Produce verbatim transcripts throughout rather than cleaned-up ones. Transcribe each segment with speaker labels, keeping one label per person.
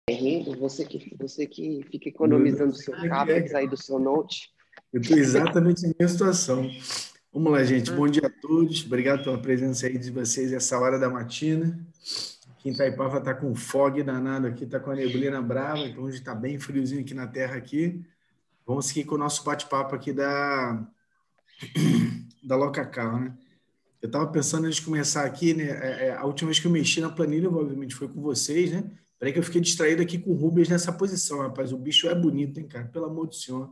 Speaker 1: rindo, você que, você que fica
Speaker 2: Meu
Speaker 1: economizando o
Speaker 2: Deus,
Speaker 1: seu
Speaker 2: como é que é,
Speaker 1: CAPEX
Speaker 2: cara?
Speaker 1: aí do seu Note.
Speaker 2: Eu estou exatamente na minha situação. Vamos lá, gente. Bom dia a todos. Obrigado pela presença aí de vocês essa hora da matina. Aqui em Itaipava está com fog danado aqui, está com a neblina brava, então hoje está bem friozinho aqui na terra aqui. Vamos seguir com o nosso bate-papo aqui da, da Locacal, né? Eu estava pensando antes de começar aqui, né? é, é, A última vez que eu mexi na planilha, obviamente, foi com vocês, né? Peraí que eu fiquei distraído aqui com o Rubens nessa posição, rapaz. O bicho é bonito, hein, cara? Pelo amor do Senhor.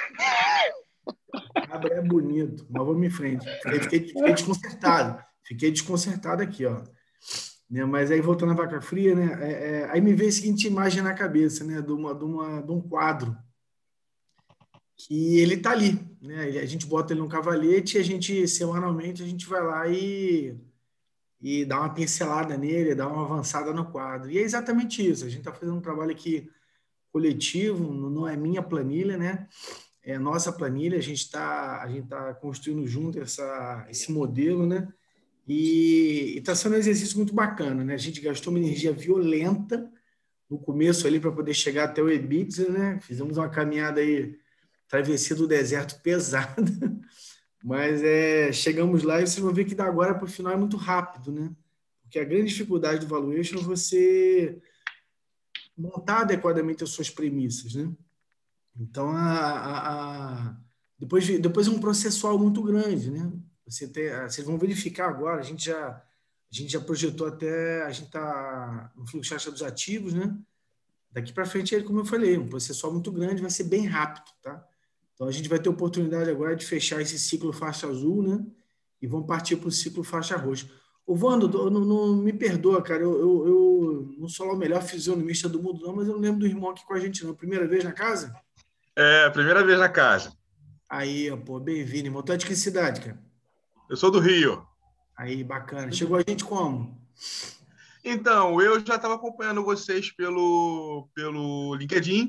Speaker 2: O cabra é bonito, mas vamos em frente. Fiquei, fiquei, fiquei desconcertado. Fiquei desconcertado aqui, ó. Né? Mas aí, voltando à vaca fria, né? É, é, aí me veio a seguinte imagem na cabeça, né? De, uma, de, uma, de um quadro que ele tá ali, né? A gente bota ele no cavalete e a gente, semanalmente, a gente vai lá e, e dá uma pincelada nele, dá uma avançada no quadro. E é exatamente isso. A gente está fazendo um trabalho aqui coletivo, não é minha planilha, né? É a nossa planilha. A gente está a gente tá construindo junto essa, esse modelo, né? E está sendo um exercício muito bacana, né? A gente gastou uma energia violenta no começo ali para poder chegar até o EBITDA, né? Fizemos uma caminhada aí, travessia do deserto pesada, mas é, chegamos lá e vocês vão ver que da agora para o final é muito rápido, né? Porque a grande dificuldade do valuation é você montar adequadamente as suas premissas, né? Então, a, a, a- depois, depois é um processual muito grande, né? Você tem, vocês vão verificar agora, a gente já, a gente já projetou até, a gente está no fluxo de caixa dos ativos, né? Daqui para frente, como eu falei, um processual muito grande, vai ser bem rápido, tá? Então, a gente vai ter oportunidade agora de fechar esse ciclo faixa azul, né? E vamos partir para o ciclo faixa roxa. Ô, Wando, não, não me perdoa, cara, eu, eu, eu não sou lá o melhor fisionomista do mundo, não, mas eu não lembro do irmão aqui com a gente, não. Primeira vez na casa?
Speaker 3: É, primeira vez na casa.
Speaker 2: Aí, ó, pô, bem-vindo, irmão. Tu é de que cidade, cara?
Speaker 3: Eu sou do Rio.
Speaker 2: Aí, bacana. Chegou a gente como?
Speaker 3: Então, eu já estava acompanhando vocês pelo, pelo LinkedIn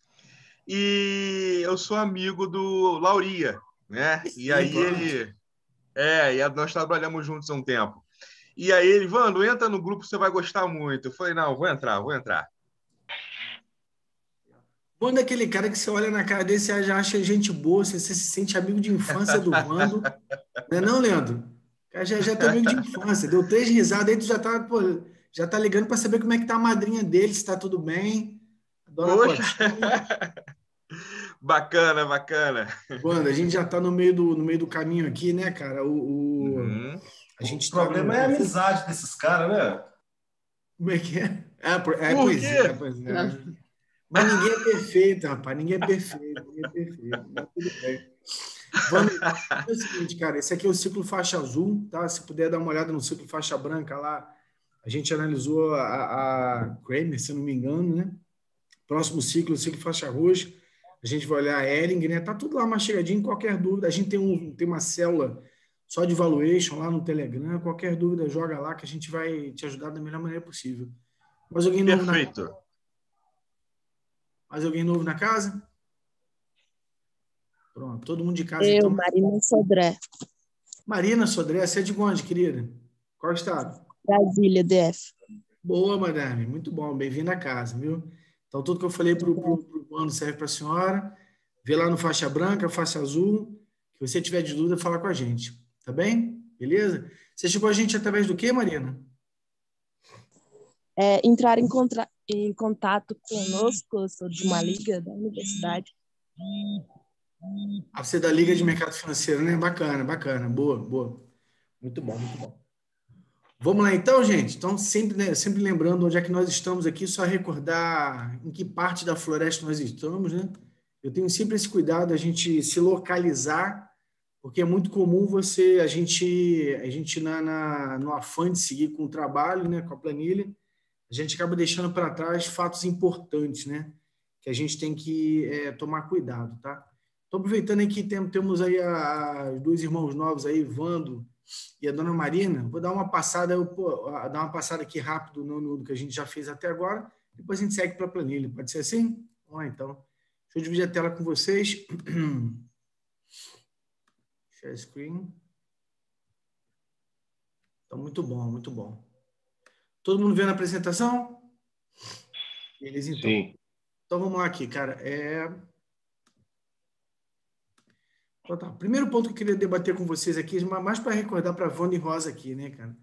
Speaker 3: e eu sou amigo do Lauria, né? E
Speaker 2: Sim,
Speaker 3: aí
Speaker 2: pronto.
Speaker 3: ele... É, e nós trabalhamos juntos há um tempo. E aí ele, Vando, entra no grupo, você vai gostar muito. Eu falei, não, vou entrar, vou entrar.
Speaker 2: Vando é aquele cara que você olha na cara dele, você já acha gente boa, você, você se sente amigo de infância do Vando. Não é não, Leandro? O cara já, já é teu amigo de infância. Deu três risadas, aí tu já tá, pô, já tá ligando para saber como é que tá a madrinha dele, se tá tudo bem. A dona
Speaker 3: Poxa!
Speaker 2: Cotinha.
Speaker 3: Bacana, bacana.
Speaker 2: Wanda, a gente já tá no meio do, no meio do caminho aqui, né, cara? O, o-
Speaker 3: Uhum.
Speaker 2: a
Speaker 4: O
Speaker 2: gente tá no,
Speaker 4: problema é a amizade desses caras, né?
Speaker 2: como é que é? É, por- é,
Speaker 3: Por
Speaker 2: pois é,
Speaker 3: quê?
Speaker 2: pois é. Mas ninguém é perfeito, rapaz. Ninguém é perfeito, ninguém é perfeito. Mas tudo bem. Vamos, é o seguinte, cara. Esse aqui é o ciclo faixa azul, tá? Se puder dar uma olhada no ciclo faixa branca lá, a gente analisou a, a Kramer, se eu não me engano, né? Próximo ciclo, o ciclo faixa roxa. A gente vai olhar a Ering, né? Tá tudo lá mastigadinho. Qualquer dúvida, a gente tem, um, tem uma célula só de valuation lá no Telegram. Qualquer dúvida, joga lá que a gente vai te ajudar da melhor maneira possível. Mais alguém novo na,
Speaker 3: Perfeito.
Speaker 2: mais alguém novo na casa? Pronto, todo mundo de casa,
Speaker 5: Eu,
Speaker 2: então.
Speaker 5: Marina Sodré,
Speaker 2: Marina Sodré, você é de onde, querida? Qual estado?
Speaker 5: Brasília, D F.
Speaker 2: Boa, madame. Muito bom. Bem-vinda à casa, viu? Então, tudo que eu falei para o ano serve para a senhora. Vê lá no faixa branca, faixa azul. Se você tiver de dúvida, fala com a gente. Tá bem? Beleza? Você chegou a gente através do quê, Marina?
Speaker 5: É, entrar em, contra... em contato conosco, eu sou de uma liga da universidade.
Speaker 2: Ah, você é da Liga de Mercado Financeiro, né? Bacana, bacana. Boa, boa. Muito bom, muito bom. Vamos lá então, gente? Então, sempre, né, sempre lembrando onde é que nós estamos aqui, só recordar em que parte da floresta nós estamos, né? Eu tenho sempre esse cuidado, a gente se localizar, porque é muito comum você, a gente, a gente na, na, no afã de seguir com o trabalho, né, com a planilha, a gente acaba deixando para trás fatos importantes, né? Que a gente tem que é, tomar cuidado, tá? Estou aproveitando aí que tem, temos aí a, a, os dois irmãos novos aí, Vando e a dona Marina. Vou dar uma passada, eu, pô, dar uma passada aqui rápido no, no que a gente já fez até agora, depois a gente segue para a planilha. Pode ser assim? Vamos lá, então. Deixa eu dividir a tela com vocês. Share screen. Então, muito bom, muito bom. Todo mundo vendo a apresentação? Beleza, então.
Speaker 3: Sim.
Speaker 2: Então, vamos lá aqui, cara. É... Então, tá. Primeiro ponto que eu queria debater com vocês aqui, mais para recordar para a Wanda e Rosa aqui, né, cara?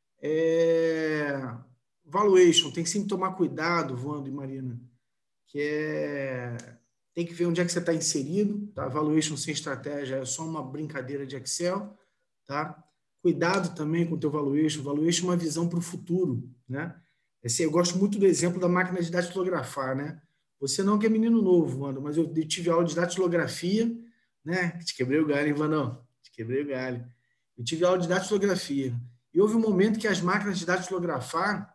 Speaker 2: É... Valuation. Tem que sempre tomar cuidado, Wanda e Marina, que é... Tem que ver onde é que você está inserido, tá? Valuation sem estratégia é só uma brincadeira de Excel, tá? Cuidado também com o teu valuation. Valuation é uma visão para o futuro, né? Esse, eu gosto muito do exemplo da máquina de datilografar, né? Você não que é menino novo, Wanda, mas eu tive aula de datilografia, né? Te quebrei o galho, hein, Vandão? Te quebrei o galho. Eu tive aula de datilografia. E houve um momento que as máquinas de datilografar,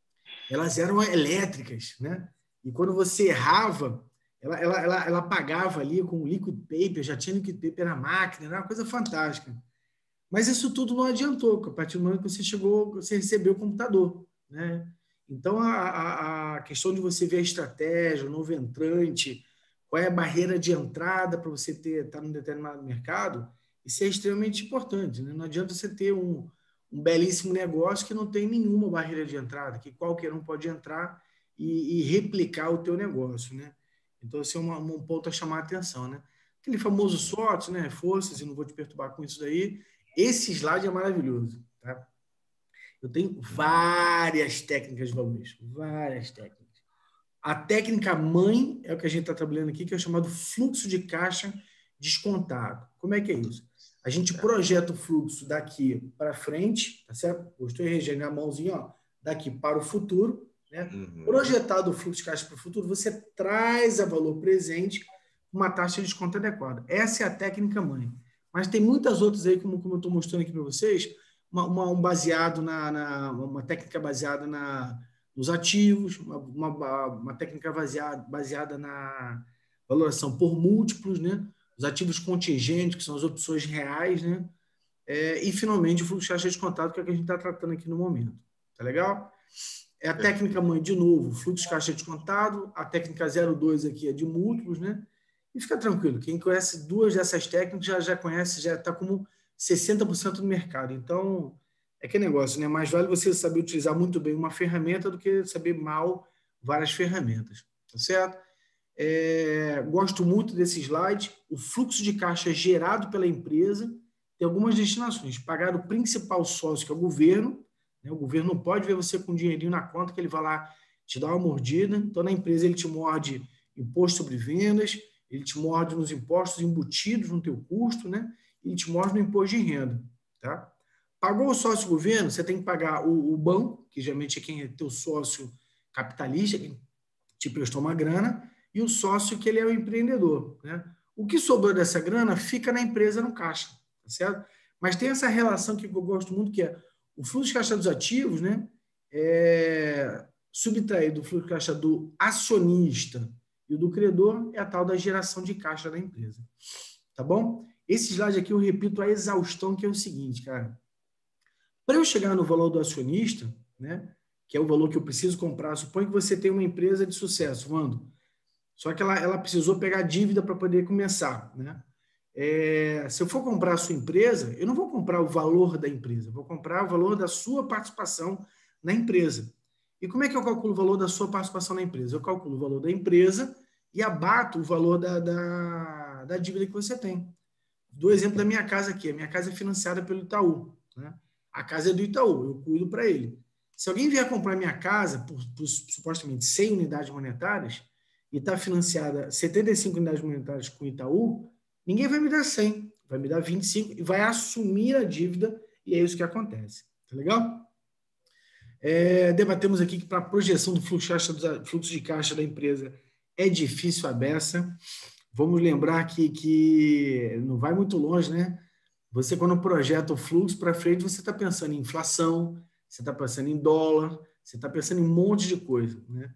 Speaker 2: elas eram elétricas, né? E quando você errava, ela, ela, ela, ela apagava ali com liquid paper, já tinha liquid paper na máquina, era uma coisa fantástica. Mas isso tudo não adiantou, a partir do momento que você chegou, você recebeu o computador, né? Então, a, a, a questão de você ver a estratégia, o novo entrante, qual é a barreira de entrada para você ter, estar num determinado mercado, isso é extremamente importante, né? Não adianta você ter um, um belíssimo negócio que não tem nenhuma barreira de entrada, que qualquer um pode entrar e, e replicar o teu negócio, né? Então, esse é uma, um ponto a chamar a atenção, né? Aquele famoso SWOT, né? Forças, e não vou te perturbar com isso daí. Esse slide é maravilhoso, tá? Eu tenho várias técnicas de valuation, várias técnicas. A técnica mãe é o que a gente está trabalhando aqui, que é o chamado fluxo de caixa descontado. Como é que é isso? A gente projeta o fluxo daqui para frente, tá certo? Eu estou regendo a mãozinha, ó, daqui para o futuro, né? Uhum. Projetado o fluxo de caixa para o futuro, você traz a valor presente uma taxa de desconto adequada. Essa é a técnica mãe. Mas tem muitas outras aí, como, como eu estou mostrando aqui para vocês, uma, uma, um baseado na, na, uma técnica baseada na, nos ativos, uma, uma, uma técnica baseada, baseada na valoração por múltiplos, né? Os ativos contingentes, que são as opções reais, né? É, e, finalmente, o fluxo de caixa descontado, que é o que a gente está tratando aqui no momento. Tá legal? É a técnica mãe, de novo, fluxo de caixa descontado, a técnica zero dois aqui é de múltiplos, né? E fica tranquilo, quem conhece duas dessas técnicas já, já conhece, já está como sessenta por cento do mercado. Então, é que negócio, né? Mais vale você saber utilizar muito bem uma ferramenta do que saber mal várias ferramentas, tá certo? É, gosto muito desse slide. O fluxo de caixa gerado pela empresa tem algumas destinações. Pagar o principal sócio, que é o governo, né? O governo não pode ver você com um dinheirinho na conta, que ele vai lá te dar uma mordida. Então, na empresa, ele te morde imposto sobre vendas, ele te morde nos impostos embutidos no teu custo, né? Ele te morde no imposto de renda, tá? Pagou o sócio governo, você tem que pagar o, o banco, que geralmente é quem é teu sócio capitalista, quem te prestou uma grana, e o sócio que ele é o empreendedor, né? O que sobrou dessa grana fica na empresa no caixa, tá certo? Mas tem essa relação que eu gosto muito, que é o fluxo de caixa dos ativos, né? É subtraído do fluxo de caixa do acionista e o do credor é a tal da geração de caixa da empresa. Tá bom? Esse slide aqui eu repito a exaustão, que é o seguinte, cara. Para eu chegar no valor do acionista, né, que é o valor que eu preciso comprar, suponha que você tem uma empresa de sucesso, Wando, só que ela, ela precisou pegar dívida para poder começar, né? É, se eu for comprar a sua empresa, eu não vou comprar o valor da empresa, eu vou comprar o valor da sua participação na empresa. E como é que eu calculo o valor da sua participação na empresa? Eu calculo o valor da empresa e abato o valor da, da, da dívida que você tem. Dou exemplo da minha casa aqui. A minha casa é financiada pelo Itaú, né? A casa é do Itaú, eu cuido para ele. Se alguém vier comprar minha casa por, por supostamente cem unidades monetárias e está financiada setenta e cinco unidades monetárias com o Itaú, ninguém vai me dar cem, vai me dar vinte e cinco e vai assumir a dívida, e é isso que acontece. Tá legal? É, debatemos aqui que para a projeção do fluxo de, caixa, do fluxo de caixa da empresa é difícil a beça. Vamos lembrar que, que não vai muito longe, né? Você, quando projeta o fluxo para frente, você está pensando em inflação, você está pensando em dólar, você está pensando em um monte de coisa, né?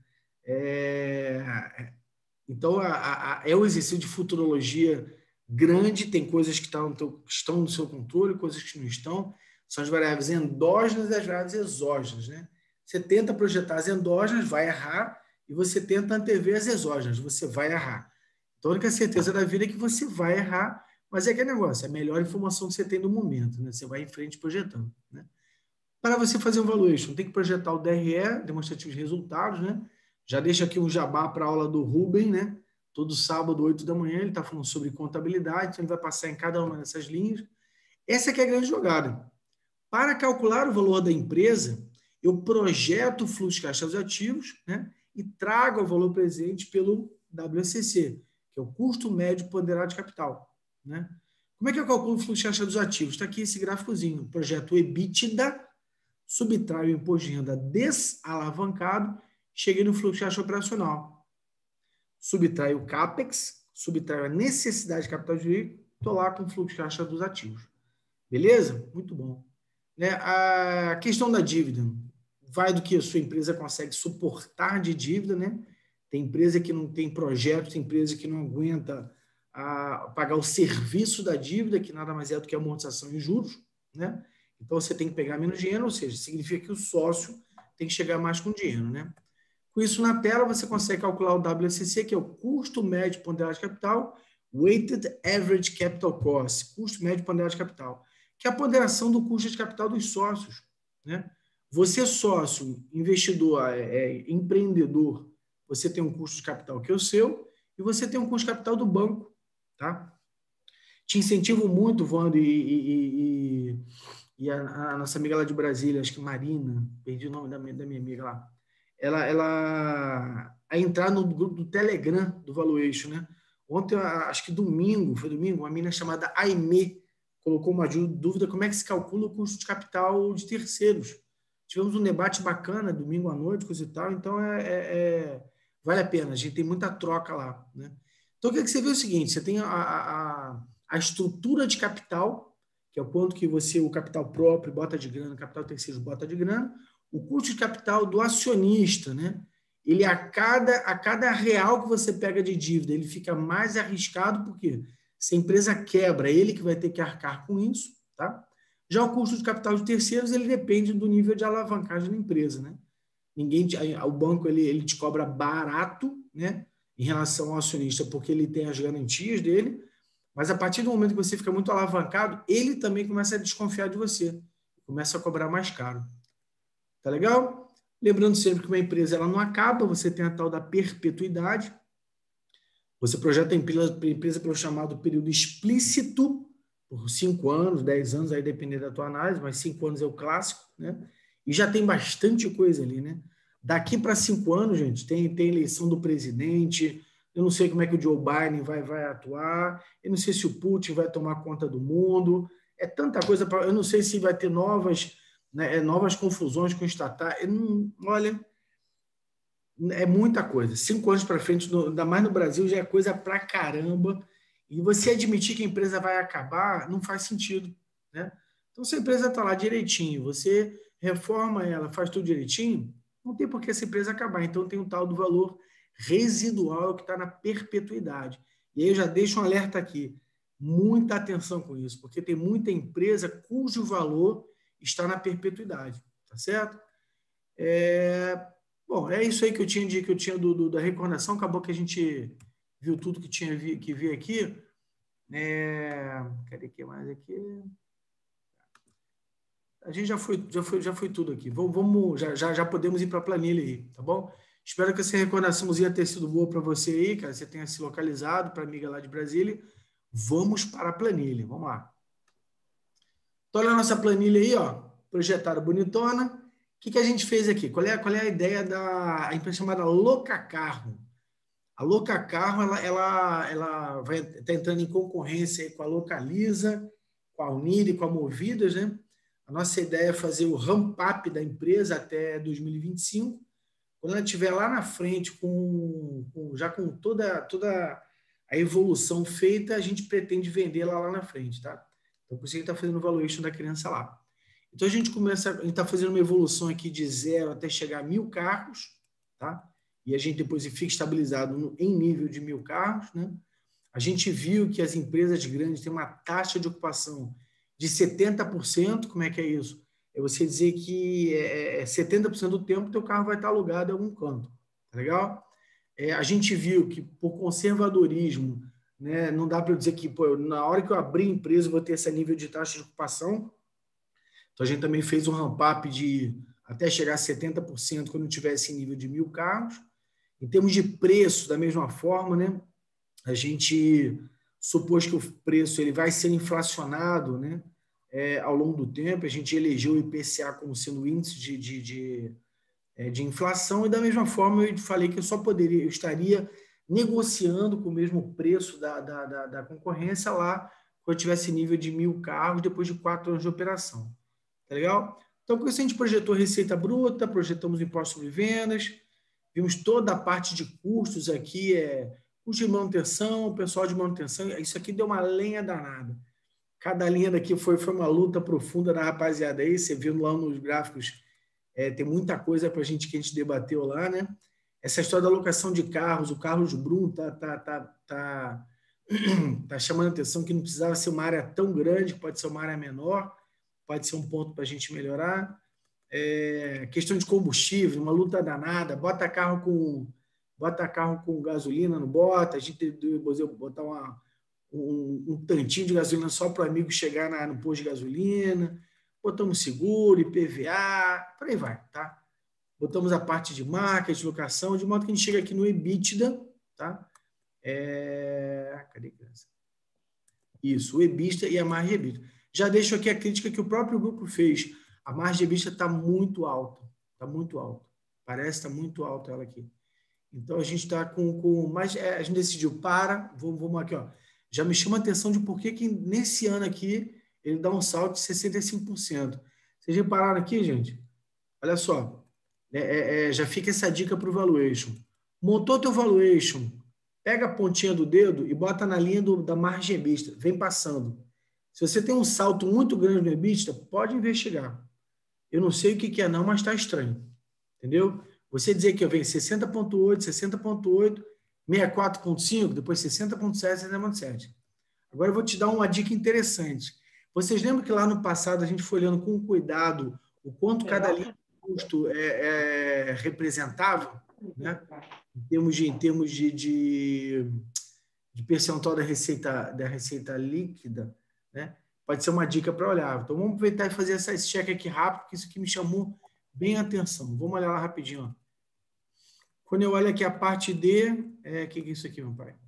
Speaker 2: É, então, a, a, é um exercício de futurologia grande, tem coisas que, tá no teu, que estão no seu controle, coisas que não estão. São as variáveis endógenas e as variáveis exógenas, né? Você tenta projetar as endógenas, vai errar, e você tenta antever as exógenas, você vai errar. Então, a única certeza da vida é que você vai errar, mas é aquele negócio, é a melhor informação que você tem no momento, né? Você vai em frente projetando, né? Para você fazer um valuation, tem que projetar o D R E, demonstrativo de resultados, né? Já deixa aqui um jabá para a aula do Rubem, né? Todo sábado, oito da manhã, ele está falando sobre contabilidade, então ele vai passar em cada uma dessas linhas. Essa aqui é a grande jogada. Para calcular o valor da empresa, eu projeto o fluxo de caixa dos ativos, né? E trago o valor presente pelo W C C, que é o custo médio ponderado de capital, né? Como é que eu calculo o fluxo de caixa dos ativos? Está aqui esse gráficozinho. Eu projeto o EBITDA, subtraio o imposto de renda desalavancado, cheguei no fluxo de caixa operacional. Subtraio o CAPEX, subtraio a necessidade de capital jurídico, estou lá com o fluxo de caixa dos ativos. Beleza? Muito bom. Né? A questão da dívida vai do que a sua empresa consegue suportar de dívida, né? Tem empresa que não tem projeto, tem empresa que não aguenta a pagar o serviço da dívida, que nada mais é do que amortização e juros, né? Então, você tem que pegar menos dinheiro, ou seja, significa que o sócio tem que chegar mais com dinheiro, né? Com isso na tela, você consegue calcular o W C C, que é o custo médio ponderado de capital, Weighted Average Capital Cost, custo médio ponderado de capital, que é a ponderação do custo de capital dos sócios, né? Você, sócio, investidor, é, é, empreendedor, você tem um custo de capital que é o seu, e você tem um custo de capital do banco, tá? Te incentivo muito, Wanda, e, e, e, e a, a nossa amiga lá de Brasília, acho que Marina, perdi o nome da minha, da minha amiga lá, ela, ela a entrar no grupo do Telegram do Valuation, né? Ontem, acho que domingo, foi domingo, uma menina chamada Aimee colocou uma dúvida como é que se calcula o custo de capital de terceiros. Tivemos um debate bacana, domingo à noite, coisa e tal, então é, é, é, vale a pena, a gente tem muita troca lá, né? Então, o que, é que você vê é o seguinte, você tem a, a, a estrutura de capital, que é o quanto que você, o capital próprio bota de grana, o capital terceiro bota de grana, o custo de capital do acionista, né? Ele, a cada, a cada real que você pega de dívida, ele fica mais arriscado, porque se a empresa quebra, ele que vai ter que arcar com isso, tá? Já o custo de capital de terceiros, ele depende do nível de alavancagem da empresa, né? Ninguém, o banco, ele, ele te cobra barato, né? Em relação ao acionista, porque ele tem as garantias dele, mas a partir do momento que você fica muito alavancado, ele também começa a desconfiar de você, começa a cobrar mais caro. Tá legal? Lembrando sempre que uma empresa ela não acaba, você tem a tal da perpetuidade. Você projeta a empresa pelo chamado período explícito, por cinco anos, dez anos, aí depende da tua análise, mas cinco anos é o clássico, né? E já tem bastante coisa ali, né? Daqui para cinco anos, gente, tem, tem eleição do presidente, eu não sei como é que o Joe Biden vai, vai atuar, eu não sei se o Putin vai tomar conta do mundo, é tanta coisa, pra, eu não sei se vai ter novas, né, novas confusões com estatais, olha, é muita coisa. Cinco anos para frente, no, ainda mais no Brasil, já é coisa pra caramba, e você admitir que a empresa vai acabar não faz sentido, né? Então, se a empresa está lá direitinho, você reforma ela, faz tudo direitinho, não tem por que essa empresa acabar. Então, tem um tal do valor residual que está na perpetuidade. E aí eu já deixo um alerta aqui. Muita atenção com isso, porque tem muita empresa cujo valor está na perpetuidade. Tá certo? É... Bom, é isso aí que eu tinha, de, que eu tinha do, do, da recordação. Acabou que a gente viu tudo que tinha vi, que vir aqui. É... Cadê o que mais aqui? A gente já foi, já foi, já foi tudo aqui. Vamos, vamos já, já, já podemos ir para a planilha aí, tá bom? Espero que essa recordaçãozinha tenha sido boa para você aí, cara. Você tenha se localizado para a amiga lá de Brasília. Vamos para a planilha. Vamos lá. Então, olha a nossa planilha aí, ó. Projetada bonitona. O que, que a gente fez aqui? Qual é, qual é a ideia da a empresa chamada Locacarro? A Locacarro, ela, ela, ela vai estar entrando em concorrência aí com a Localiza, com a Unir e com a Movidas, né? A nossa ideia é fazer o ramp-up da empresa até dois mil e vinte e cinco. Quando ela estiver lá na frente, com, com, já com toda, toda a evolução feita, a gente pretende vendê-la lá na frente, tá? Então, por isso a gente está fazendo o valuation da criança lá. Então, a gente começa, a gente está fazendo uma evolução aqui de zero até chegar a mil carros, tá? E a gente depois fica estabilizado no, em nível de mil carros, né? A gente viu que as empresas grandes têm uma taxa de ocupação de setenta por cento. Como é que é isso? É você dizer que é, setenta por cento do tempo o teu carro vai estar alugado em algum canto. Tá legal? É, a gente viu que, por conservadorismo, né, não dá para eu dizer que pô, na hora que eu abrir a empresa eu vou ter esse nível de taxa de ocupação. Então, a gente também fez um ramp-up de até chegar a setenta por cento quando tiver esse nível de mil carros. Em termos de preço, da mesma forma, né? A gente supôs que o preço ele vai ser inflacionado, né? É, ao longo do tempo. A gente elegeu o I P C A como sendo o índice de, de, de, de inflação, e da mesma forma eu falei que eu só poderia, eu estaria negociando com o mesmo preço da, da, da, da concorrência lá, quando eu tivesse nível de mil carros depois de quatro anos de operação. Tá legal? Então, com isso, a gente projetou receita bruta, projetamos imposto sobre vendas, vimos toda a parte de custos aqui, é, custo de manutenção, pessoal de manutenção, isso aqui deu uma lenha danada. Cada linha daqui foi, foi uma luta profunda da rapaziada aí, você viu lá nos gráficos, é, tem muita coisa para a gente que a gente debateu lá, né? Essa história da locação de carros, o Carlos Brum tá, tá, tá, tá, tá chamando a atenção que não precisava ser uma área tão grande, pode ser uma área menor, pode ser um ponto para a gente melhorar. É, questão de combustível, uma luta danada, bota carro com, bota carro com gasolina, não bota, a gente deve botar uma, um, um tantinho de gasolina só para o amigo chegar na, no posto de gasolina, botamos seguro, I P V A, por aí vai, tá? Botamos a parte de marketing, locação, de modo que a gente chega aqui no EBITDA, tá? É... Cadê a criança? Isso, o EBITDA e a margem EBITDA. Já deixo aqui a crítica que o próprio grupo fez. A margem EBITDA está muito alta, está muito alta. Parece que está muito alta ela aqui. Então, a gente está com... com mas é, a gente decidiu, para, vamos, vamos aqui, ó. Já me chama a atenção de por que que nesse ano aqui ele dá um salto de sessenta e cinco por cento. Vocês repararam aqui, gente? Olha só. É, é, é, já fica essa dica para o valuation. Montou teu valuation, pega a pontinha do dedo e bota na linha do, da margem EBITDA, vem passando. Se você tem um salto muito grande no EBITDA, pode investigar. Eu não sei o que, que é não, mas está estranho. Entendeu? Você dizer que eu venho sessenta ponto oito, sessenta ponto oito, sessenta e quatro ponto cinco, depois sessenta ponto sete, sessenta ponto sete. Agora eu vou te dar uma dica interessante. Vocês lembram que lá no passado a gente foi olhando com cuidado o quanto cada linha custo é, é, representava, né? em termos de, em termos de, de, de percentual da receita, da receita líquida, né? Pode ser uma dica para olhar. Então, vamos aproveitar e fazer essa, esse check aqui rápido, porque isso aqui me chamou bem a atenção. Vamos olhar lá rapidinho. Ó. Quando eu olho aqui a parte D, o é, que, que é isso aqui, meu pai?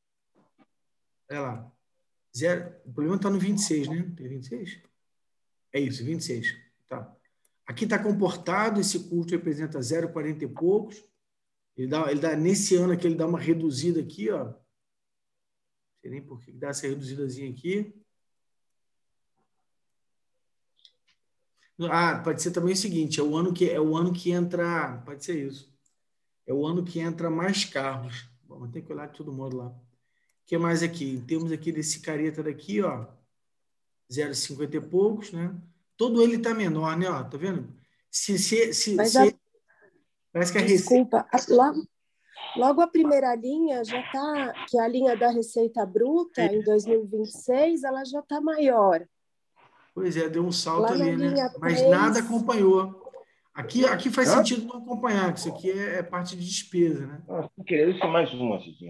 Speaker 2: Olha lá. Zero, o problema está no vinte e seis, né? Tem vinte e seis? É isso, vinte e seis. Tá. Aqui está comportado, esse custo representa zero vírgula quarenta e poucos. Ele dá, ele dá, nesse ano aqui, ele dá uma reduzida aqui, ó. Não sei nem por que dá essa reduzidazinha aqui. Ah, pode ser também o seguinte, é o ano que, é o ano que entra, pode ser isso. É o ano que entra mais carros. Bom, tem que olhar de todo modo lá. O que mais aqui? Temos aqui desse careta daqui, ó. zero vírgula cinquenta e poucos, né? Todo ele está menor, né? Ó, tá vendo? Se, se, se,
Speaker 6: Mas
Speaker 2: se...
Speaker 6: a...
Speaker 2: Parece que a
Speaker 6: Desculpa, receita... logo, logo a primeira linha já está, que é a linha da receita bruta, é. Em dois mil e vinte e seis, ela já está maior.
Speaker 2: Pois é, deu um salto
Speaker 6: lá
Speaker 2: ali, né?
Speaker 6: Linha
Speaker 2: Mas
Speaker 6: três...
Speaker 2: nada acompanhou. Aqui, aqui faz Hã? sentido não acompanhar, que isso aqui é, é parte de despesa, né?
Speaker 7: Ah, sem querer, isso é mais uma, Cidinha.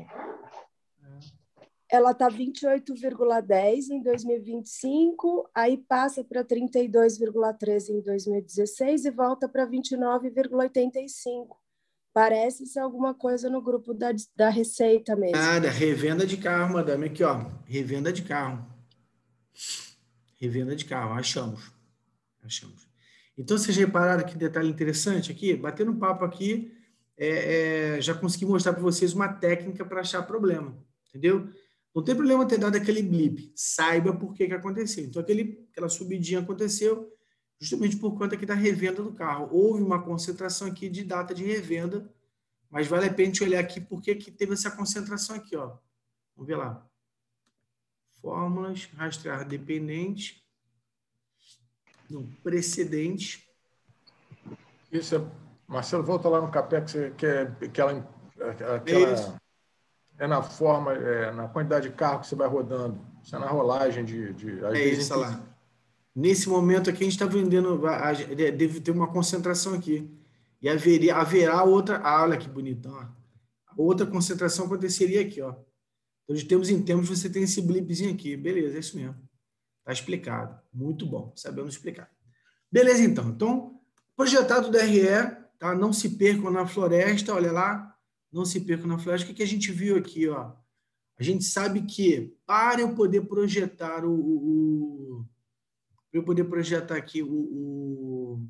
Speaker 6: Ela está vinte e oito vírgula dez em dois mil e vinte e cinco, aí passa para trinta e dois vírgula treze em dois mil e dezesseis e volta para vinte e nove vírgula oitenta e cinco. Parece ser alguma coisa no grupo da, da receita mesmo.
Speaker 2: Nada, revenda de carro, madame. Aqui, ó, revenda de carro. Revenda de carro, achamos. Achamos. Então, vocês repararam que detalhe interessante aqui? Batendo um papo aqui, é, é, já consegui mostrar para vocês uma técnica para achar problema, entendeu? Não tem problema ter dado aquele blip. Saiba por que, que aconteceu. Então, aquele, aquela subidinha aconteceu justamente por conta aqui da revenda do carro. Houve uma concentração aqui de data de revenda, mas vale a pena a gente olhar aqui por que, que teve essa concentração aqui, ó. Vamos ver lá. Fórmulas, rastrear dependente, no precedente.
Speaker 8: Isso é... Marcelo, volta lá no Capex, que é aquela... aquela... É na forma, é na quantidade de carro que você vai rodando. Isso é na rolagem de... de às
Speaker 2: é
Speaker 8: vezes,
Speaker 2: isso lá. Nesse momento aqui, a gente está vendendo... Deve ter uma concentração aqui. E haveria, haverá outra... Ah, olha que bonitão. Ó. Outra concentração aconteceria aqui, ó. Então, de tempos em tempos, você tem esse blipzinho aqui. Beleza, é isso mesmo. Está explicado. Muito bom. Sabemos explicar. Beleza, então. Então, projetado do R E, tá? Não se percam na floresta. Olha lá. não se perca na flash. O que, que a gente viu aqui? Ó? A gente sabe que para eu poder projetar o... o, o para eu poder projetar aqui o, o,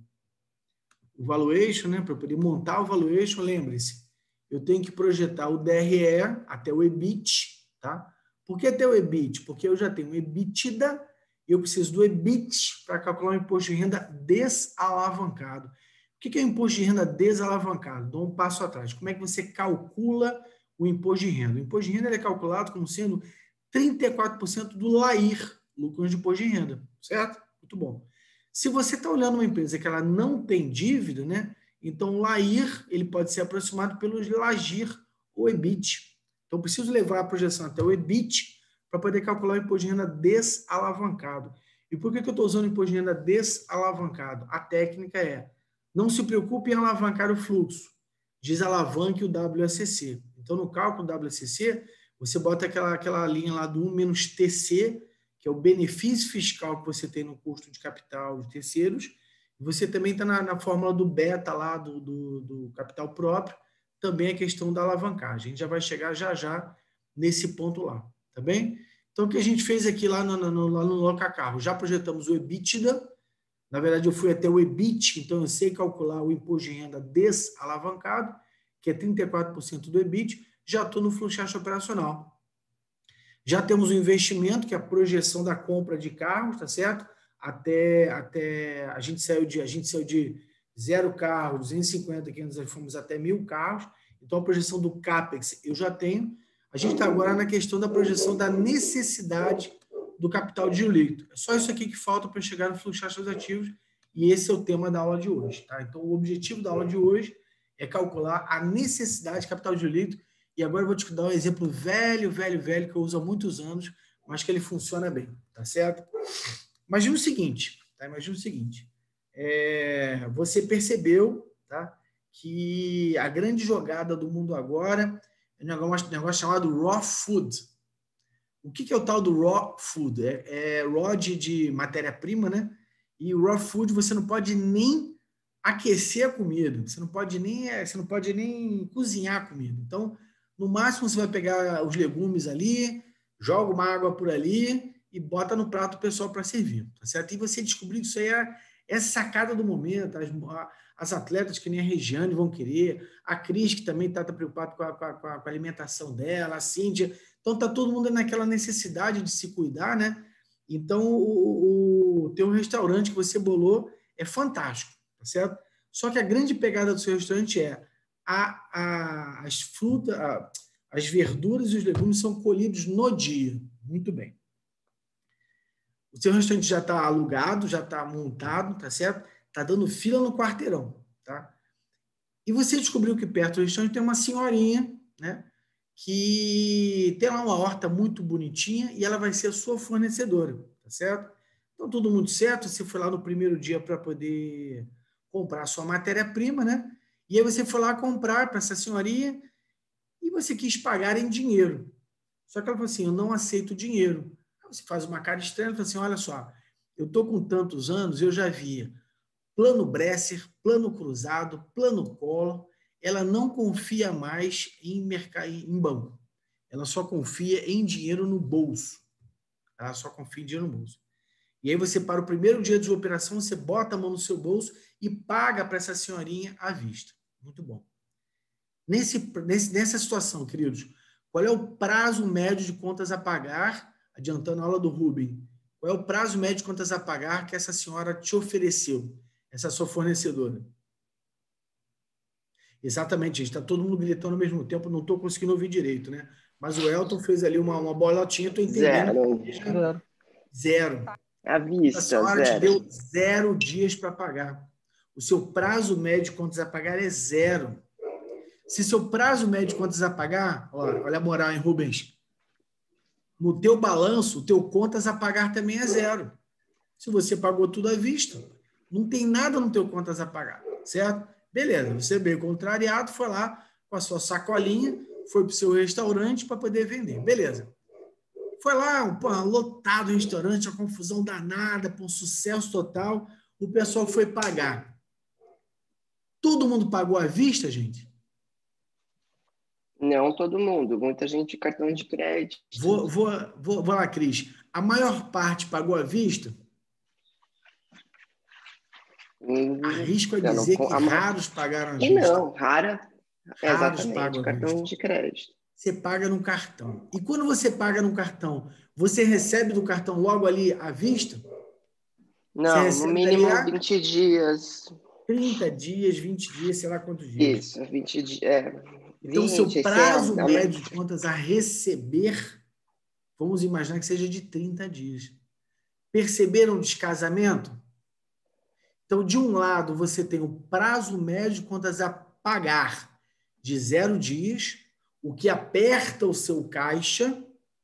Speaker 2: o valuation, né? Para eu poder montar o valuation, lembre-se, eu tenho que projetar o D R E até o E B I T, tá? Por que até o E B I T? Porque eu já tenho o EBITDA e eu preciso do E B I T para calcular o imposto de renda desalavancado. O que é o imposto de renda desalavancado? Dou um passo atrás. Como é que você calcula o imposto de renda? O imposto de renda ele é calculado como sendo trinta e quatro por cento do L A I R, lucro de imposto de renda, certo? Muito bom. Se você está olhando uma empresa que ela não tem dívida, né? Então, o L A I R ele pode ser aproximado pelo LAGIR ou E B I T. Então, eu preciso levar a projeção até o E B I T para poder calcular o imposto de renda desalavancado. E por que, que eu estou usando o imposto de renda desalavancado? A técnica é, não se preocupe em alavancar o fluxo, desalavanque o W A C C. Então, no cálculo do W A C C, você bota aquela, aquela linha lá do um menos T C, que é o benefício fiscal que você tem no custo de capital de terceiros. Você também está na, na fórmula do beta lá, do, do, do capital próprio, também a questão da alavancagem. A gente já vai chegar já já nesse ponto lá, tá bem? Então, o que a gente fez aqui lá no, no, lá no Locacarro? Já projetamos o EBITDA, na verdade eu fui até o E B I T, então eu sei calcular o imposto de renda desalavancado, que é trinta e quatro por cento do E B I T, já estou no fluxo operacional. Já temos o investimento, que é a projeção da compra de carros, tá certo? Até, até a gente saiu de a gente saiu de zero carros, duzentos e cinquenta, quinhentos, fomos até mil carros. Então, a projeção do CAPEX eu já tenho. A gente está agora na questão da projeção da necessidade do capital de giro líquido. É só isso aqui que falta para chegar no fluxo dos ativos, e esse é o tema da aula de hoje. Tá? Então, o objetivo da aula de hoje é calcular a necessidade de capital de giro líquido. E agora eu vou te dar um exemplo velho, velho, velho, que eu uso há muitos anos, mas que ele funciona bem, tá certo? Imagina o seguinte, tá? Imagina o seguinte, é, você percebeu, tá, que a grande jogada do mundo agora é um negócio, um negócio chamado raw food. O que, que é o tal do raw food? É, é raw de, de matéria-prima, né? E o raw food você não pode nem aquecer a comida, você não pode nem, você não pode nem cozinhar a comida. Então, no máximo, você vai pegar os legumes ali, joga uma água por ali e bota no prato o pessoal para servir, tá certo? E você descobrir que isso aí é, é sacada do momento, as, as atletas que nem a Regiane vão querer, a Cris, que também está tá preocupada com a, com, a, com a alimentação dela, a Cíntia. Então, está todo mundo naquela necessidade de se cuidar, né? Então, o, o teu restaurante que você bolou é fantástico, tá certo? Só que a grande pegada do seu restaurante é A, a, as frutas, a, as verduras e os legumes são colhidos no dia. Muito bem. O seu restaurante já está alugado, já está montado, tá certo? Está dando fila no quarteirão, tá? E você descobriu que perto do restaurante tem uma senhorinha, né? Que tem lá uma horta muito bonitinha e ela vai ser a sua fornecedora, tá certo? Então, tudo muito certo. Você foi lá no primeiro dia para poder comprar a sua matéria-prima, né? E aí você foi lá comprar para essa senhoria e você quis pagar em dinheiro. Só que ela falou assim, eu não aceito dinheiro. Aí você faz uma cara estranha e fala assim, olha só, eu estou com tantos anos, eu já vi plano Bresser, plano cruzado, plano Collor, ela não confia mais em, mercado, em banco. Ela só confia em dinheiro no bolso. Ela só confia em dinheiro no bolso. E aí você, para o primeiro dia de operação, você bota a mão no seu bolso e paga para essa senhorinha à vista. Muito bom. Nesse, nesse, nessa situação, queridos, qual é o prazo médio de contas a pagar, adiantando a aula do Rubem, qual é o prazo médio de contas a pagar que essa senhora te ofereceu, essa sua fornecedora? Exatamente, gente, está todo mundo gritando ao mesmo tempo, não estou conseguindo ouvir direito, né? Mas o Elton fez ali uma, uma bolotinha, estou entendendo.
Speaker 1: Zero.
Speaker 2: Zero.
Speaker 1: À vista,
Speaker 2: a senhora
Speaker 1: zero.
Speaker 2: te deu zero dias para pagar. O seu prazo médio de contas a pagar é zero. Se seu prazo médio de contas a pagar, olha, olha a moral, hein, Rubens? No teu balanço, o teu contas a pagar também é zero. Se você pagou tudo à vista, não tem nada no teu contas a pagar, certo? Beleza, você veio contrariado, foi lá com a sua sacolinha, foi para o seu restaurante para poder vender. Beleza. Foi lá, um, pô, lotado o restaurante, uma confusão danada, um sucesso total. O pessoal foi pagar. Todo mundo pagou à vista, gente?
Speaker 1: Não todo mundo, muita gente de cartão de crédito.
Speaker 2: Vou, vou, vou, vou lá, Cris. A maior parte pagou à vista?
Speaker 1: Hum,
Speaker 2: Arrisco a
Speaker 1: eu não
Speaker 2: dizer
Speaker 1: con-
Speaker 2: que
Speaker 1: a ma-
Speaker 2: raros pagaram à
Speaker 1: que
Speaker 2: vista.
Speaker 1: não, rara.
Speaker 2: Raros
Speaker 1: Exatamente,
Speaker 2: pagam à
Speaker 1: cartão
Speaker 2: vista.
Speaker 1: de crédito.
Speaker 2: Você paga no cartão. E quando você paga no cartão, você recebe do cartão logo ali à vista? Você
Speaker 1: Não, no
Speaker 2: recebe
Speaker 1: mínimo
Speaker 2: dali a
Speaker 1: vinte dias.
Speaker 2: trinta dias, vinte dias, sei lá quantos dias.
Speaker 1: Isso, vinte dias. É,
Speaker 2: Então, o seu
Speaker 1: vinte,
Speaker 2: prazo
Speaker 1: sei lá,
Speaker 2: médio de contas a receber, vamos imaginar que seja de trinta dias. Perceberam o descasamento? Então, de um lado, você tem o prazo médio de contas a pagar de zero dias, o que aperta o seu caixa.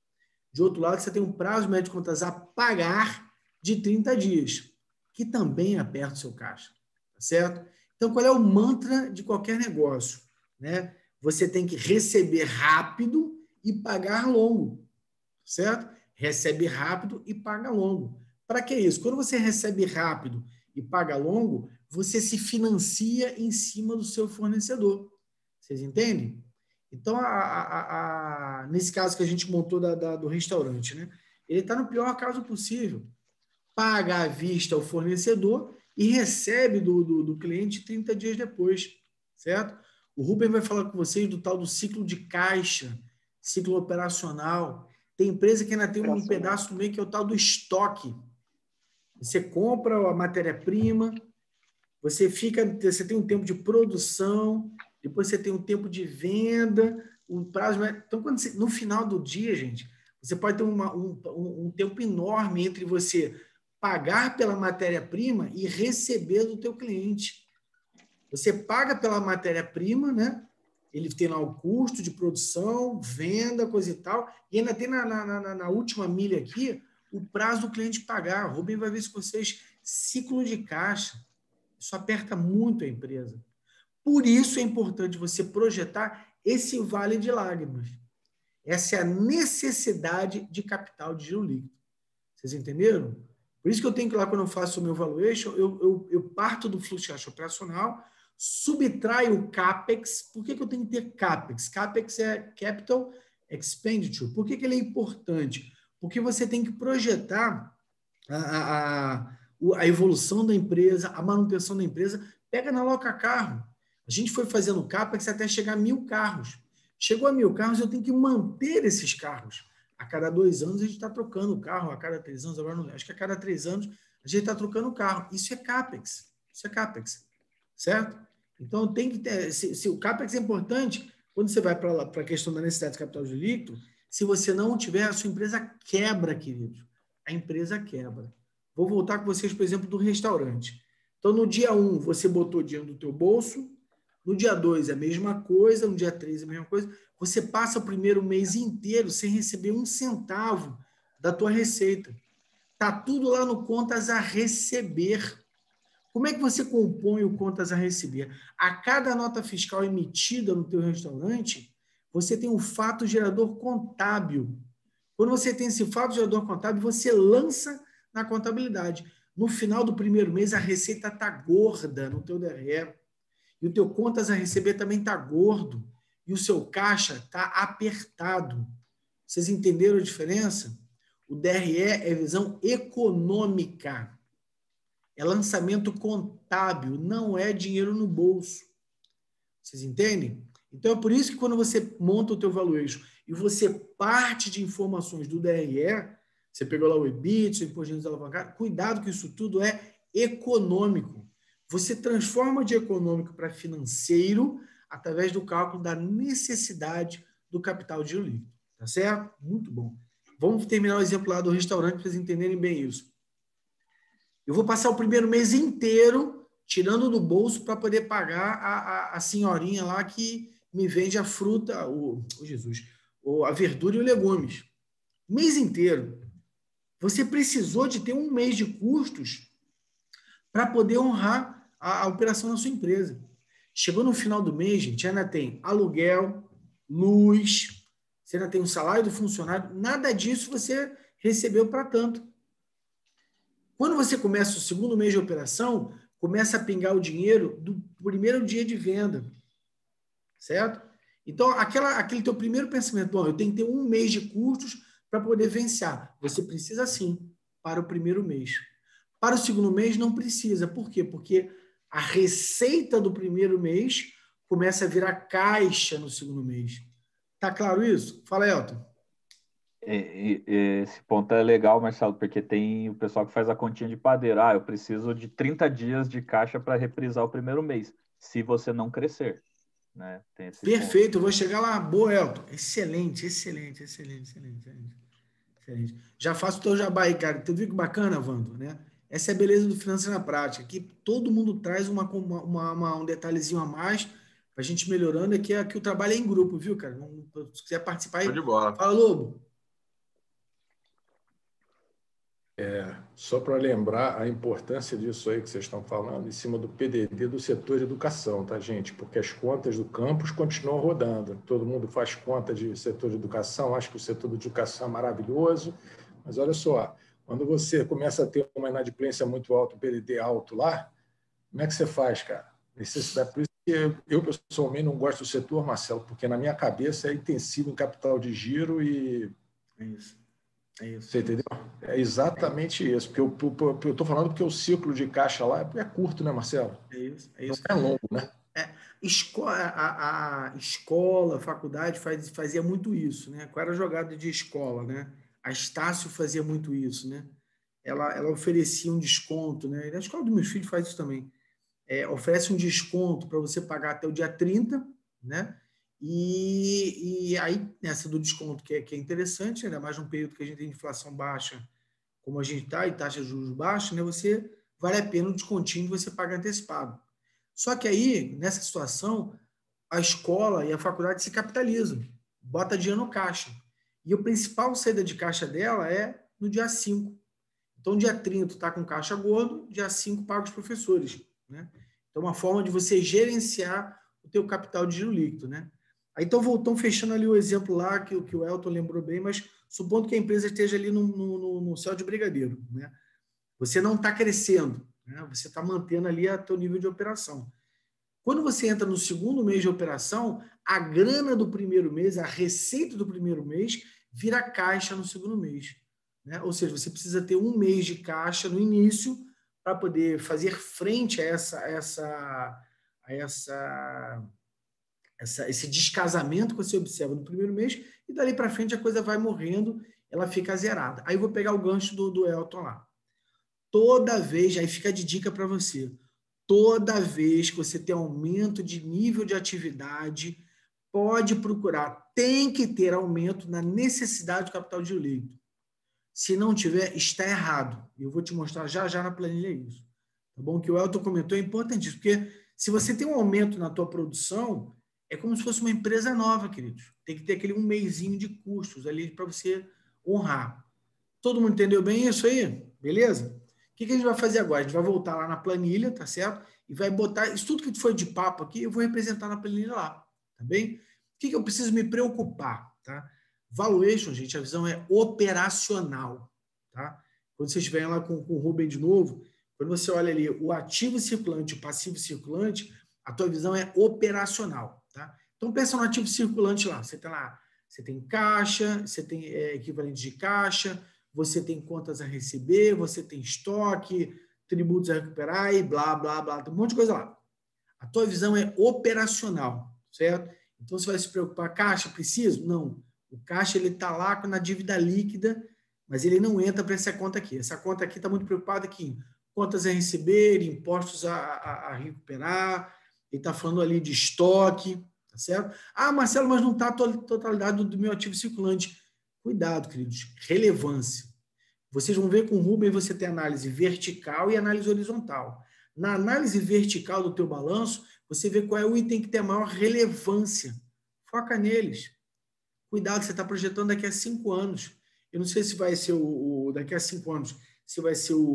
Speaker 2: De outro lado, você tem um prazo médio de contas a pagar de trinta dias, que também aperta o seu caixa. Tá certo? Então, qual é o mantra de qualquer negócio? Né? Você tem que receber rápido e pagar longo. Certo? Recebe rápido e paga longo. Para que isso? Quando você recebe rápido e paga longo, você se financia em cima do seu fornecedor. Vocês entendem? Então, a, a, a, nesse caso que a gente montou da, da, do restaurante, né? Ele está no pior caso possível. Paga à vista ao fornecedor e recebe do, do, do cliente trinta dias depois. Certo? O Rubem vai falar com vocês do tal do ciclo de caixa, ciclo operacional. Tem empresa que ainda tem um pedaço no meio que é o tal do estoque. Você compra a matéria-prima, você fica, você tem um tempo de produção, depois você tem um tempo de venda, um prazo. Então, quando você, no final do dia, gente, você pode ter uma, um, um tempo enorme entre você pagar pela matéria-prima e receber do teu cliente. Você paga pela matéria-prima, né? Ele tem lá o custo de produção, venda, coisa e tal, e ainda tem na, na, na, na última milha aqui o prazo do cliente pagar. O Rubem vai ver isso com vocês. Ciclo de caixa. Isso aperta muito a empresa. Por isso é importante você projetar esse vale de lágrimas. Essa é a necessidade de capital de giro líquido. Vocês entenderam? Por isso que eu tenho que ir lá, quando eu faço o meu valuation, eu, eu, eu parto do fluxo de caixa operacional, subtraio o CAPEX. Por que, que eu tenho que ter CAPEX? CAPEX é Capital Expenditure. Por que, que ele é importante? Porque você tem que projetar a, a, a, a evolução da empresa, a manutenção da empresa. Pega na loca carro. A gente foi fazendo CAPEX até chegar a mil carros. Chegou a mil carros, eu tenho que manter esses carros. A cada dois anos a gente está trocando o carro, a cada três anos, agora não, acho que a cada três anos a gente está trocando o carro. Isso é CAPEX. Isso é CAPEX. Certo? Então tem que ter. Se, se o CAPEX é importante, quando você vai para a questão da necessidade de capital de líquido, se você não tiver, a sua empresa quebra, queridos. A empresa quebra. Vou voltar com vocês, por exemplo, do restaurante. Então, no dia um, você botou dinheiro do teu bolso. No dia dois, é a mesma coisa. No dia três, é a mesma coisa. Você passa o primeiro mês inteiro sem receber um centavo da tua receita. Está tudo lá no contas a receber. Como é que você compõe o contas a receber? A cada nota fiscal emitida no teu restaurante, você tem um fato gerador contábil. Quando você tem esse fato gerador contábil, você lança na contabilidade. No final do primeiro mês, a receita está gorda no teu D R E. E o teu contas a receber também está gordo. E o seu caixa está apertado. Vocês entenderam a diferença? O D R E é visão econômica. É lançamento contábil, não é dinheiro no bolso. Vocês entendem? Então, é por isso que quando você monta o teu valuation e você parte de informações do D R E, você pegou lá o E B I T, o imposto de alavancagem, cuidado que isso tudo é econômico. Você transforma de econômico para financeiro através do cálculo da necessidade do capital de giro líquido. Tá certo? Muito bom. Vamos terminar o exemplo lá do restaurante para vocês entenderem bem isso. Eu vou passar o primeiro mês inteiro tirando do bolso para poder pagar a, a, a senhorinha lá que me vende a fruta, o, o Jesus, o, a verdura e os legumes. O mês inteiro. Você precisou de ter um mês de custos para poder honrar a, a operação da sua empresa. Chegou no final do mês, gente, ainda tem aluguel, luz, você ainda tem o salário do funcionário, nada disso você recebeu para tanto. Quando você começa o segundo mês de operação, começa a pingar o dinheiro do primeiro dia de venda, certo? Então, aquela, aquele teu primeiro pensamento, bom, eu tenho que ter um mês de custos para poder vencer. Você precisa sim, para o primeiro mês. Para o segundo mês, não precisa. Por quê? Porque a receita do primeiro mês começa a virar caixa no segundo mês. Tá claro isso? Fala, Elton.
Speaker 9: E, e, esse ponto é legal, Marcelo, porque tem o pessoal que faz a continha de padeiro. Ah, eu preciso de trinta dias de caixa para reprisar o primeiro mês, se você não crescer. Né? Tem esse
Speaker 2: Perfeito,
Speaker 9: ponto.
Speaker 2: Eu vou chegar lá. Boa, Elton. Excelente, excelente, excelente, excelente, excelente. excelente. Já faço o teu jabá aí, cara. Tu viu que bacana, Wando, né? Essa é a beleza do Finanças na Prática, que todo mundo traz uma, uma, uma, um detalhezinho a mais para a gente melhorando, é que, é que o trabalho é em grupo, viu, cara? Se quiser participar aí,
Speaker 3: Show de bola.
Speaker 2: fala, Lobo.
Speaker 8: É, só para lembrar a importância disso aí que vocês estão falando, em cima do P D D do setor de educação, tá, gente? Porque as contas do campus continuam rodando. Todo mundo faz conta de setor de educação, acho que o setor de educação é maravilhoso, mas olha só, quando você começa a ter uma inadimplência muito alta, um P D D alto lá, como é que você faz, cara? Necessidade. Por isso que eu, pessoalmente, não gosto do setor, Marcelo, porque na minha cabeça é intensivo em capital de giro e...
Speaker 2: É isso. É isso.
Speaker 8: Você entendeu? É exatamente isso. Porque eu estou falando porque o ciclo de caixa lá é curto, né, Marcelo?
Speaker 2: É isso. É, isso.
Speaker 8: Não é longo, né?
Speaker 2: É, escola, a, a escola, a faculdade faz, fazia muito isso, né? Qual era a jogada de escola, né? A Estácio fazia muito isso, né? Ela, ela oferecia um desconto, né? E a escola dos meus filhos faz isso também. É, oferece um desconto para você pagar até o dia trinta, né? E, e aí, nessa do desconto, que é, que é interessante, ainda mais num período que a gente tem inflação baixa, como a gente está, e taxa de juros baixa, né, você vale a pena o descontinho de você pagar antecipado. Só que aí, nessa situação, a escola e a faculdade se capitalizam, bota dinheiro no caixa. E o principal saída de caixa dela é no dia cinco. Então, dia trinta está com caixa gordo, dia cinco paga os professores. Né? Então, uma forma de você gerenciar o teu capital de giro líquido, né? Aí, então, voltamos fechando ali o exemplo lá, que, que o Elton lembrou bem, mas supondo que a empresa esteja ali no, no, no céu de brigadeiro, né? Você não está crescendo, né? Você está mantendo ali a teu nível de operação. Quando você entra no segundo mês de operação, a grana do primeiro mês, a receita do primeiro mês, vira caixa no segundo mês, né? Ou seja, você precisa ter um mês de caixa no início para poder fazer frente a essa... A essa, a essa Essa, esse descasamento que você observa no primeiro mês, e dali para frente a coisa vai morrendo, ela fica zerada. Aí eu vou pegar o gancho do, do Elton lá. Toda vez, aí fica de dica para você, toda vez que você tem aumento de nível de atividade, pode procurar, tem que ter aumento na necessidade do capital de giro líquido. Se não tiver, está errado. Eu vou te mostrar já já na planilha isso. Tá bom? Que o Elton comentou, é importantíssimo, porque se você tem um aumento na tua produção, é como se fosse uma empresa nova, queridos. Tem que ter aquele um mêsinho de custos ali para você honrar. Todo mundo entendeu bem isso aí? Beleza? O que a gente vai fazer agora? A gente vai voltar lá na planilha, tá certo? E vai botar isso tudo que foi de papo aqui, eu vou representar na planilha lá, tá bem? O que eu preciso me preocupar, tá? Valuation, gente, a visão é operacional, tá? Quando vocês estiverem lá com, com o Rubem de novo, quando você olha ali o ativo circulante e o passivo circulante, a tua visão é operacional. Tá? Então, pensa no ativo circulante lá. Você tem lá, você tem caixa, você tem é, equivalente de caixa, você tem contas a receber, você tem estoque, tributos a recuperar e blá, blá, blá. Tem um monte de coisa lá. A tua visão é operacional, certo? Então, você vai se preocupar, caixa, preciso? Não. O caixa está lá na dívida líquida, mas ele não entra para essa conta aqui. Essa conta aqui está muito preocupada aqui em contas a receber, impostos a, a, a recuperar. Ele está falando ali de estoque, tá certo? Ah, Marcelo, mas não está a totalidade do, do meu ativo circulante. Cuidado, queridos. Relevância. Vocês vão ver com o Rubem você tem análise vertical e análise horizontal. Na análise vertical do teu balanço, você vê qual é o item que tem a maior relevância. Foca neles. Cuidado, você está projetando daqui a cinco anos. Eu não sei se vai ser o, o daqui a cinco anos, se vai ser o,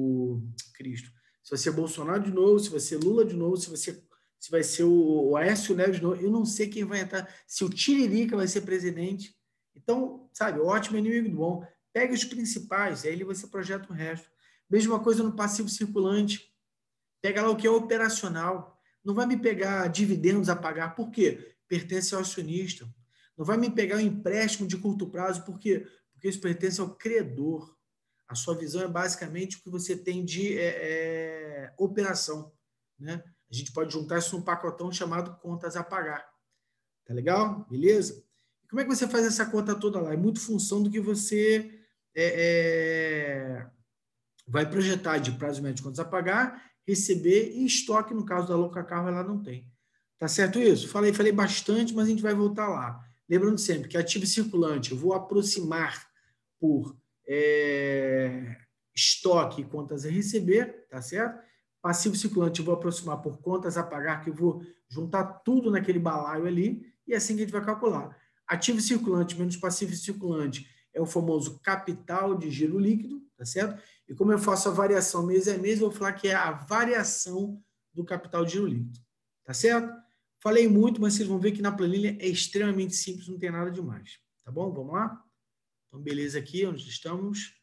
Speaker 2: o Cristo, se vai ser Bolsonaro de novo, se vai ser Lula de novo, se vai ser se vai ser o Aécio Neves de novo, eu não sei quem vai entrar, se o Tiririca vai ser presidente. Então, sabe, ótimo inimigo do bom. Pega os principais, aí você projeta o resto. Mesma coisa no passivo circulante. Pega lá o que é operacional. Não vai me pegar dividendos a pagar. Por quê? pertence ao acionista. Não vai me pegar um empréstimo de curto prazo, por quê? Porque isso pertence ao credor. A sua visão é basicamente o que você tem de é, é, operação, né? A gente pode juntar isso num pacotão chamado contas a pagar. Tá legal? Beleza? E como é que você faz essa conta toda lá? É muito função do que você é, é, vai projetar de prazo médio de contas a pagar, receber e estoque, no caso da Louca Carro, ela não tem. Tá certo isso? Falei, falei bastante, mas a gente vai voltar lá. Lembrando sempre que ativo circulante, eu vou aproximar por é, estoque e contas a receber, tá certo? Passivo circulante, eu vou aproximar por contas a pagar, que eu vou juntar tudo naquele balaio ali, e é assim que a gente vai calcular. Ativo circulante menos passivo circulante é o famoso capital de giro líquido, tá certo? E como eu faço a variação mês a mês, eu vou falar que é a variação do capital de giro líquido, tá certo? Falei muito, mas vocês vão ver que na planilha é extremamente simples, não tem nada demais. Tá bom? Vamos lá? Então, beleza aqui, onde estamos.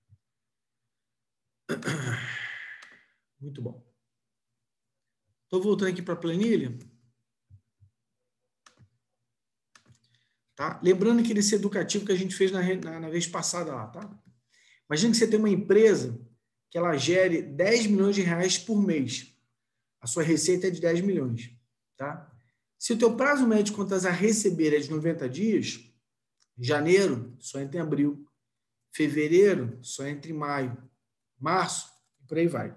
Speaker 2: Muito bom. Estou voltando aqui para a planilha. Tá? Lembrando que esse educativo que a gente fez na, na, na vez passada lá, tá? Imagina que você tem uma empresa que ela gere dez milhões de reais por mês. A sua receita é de dez milhões, tá? Se o teu prazo médio de contas a receber é de noventa dias, janeiro só entra em abril, fevereiro só entra em maio, março, e por aí vai.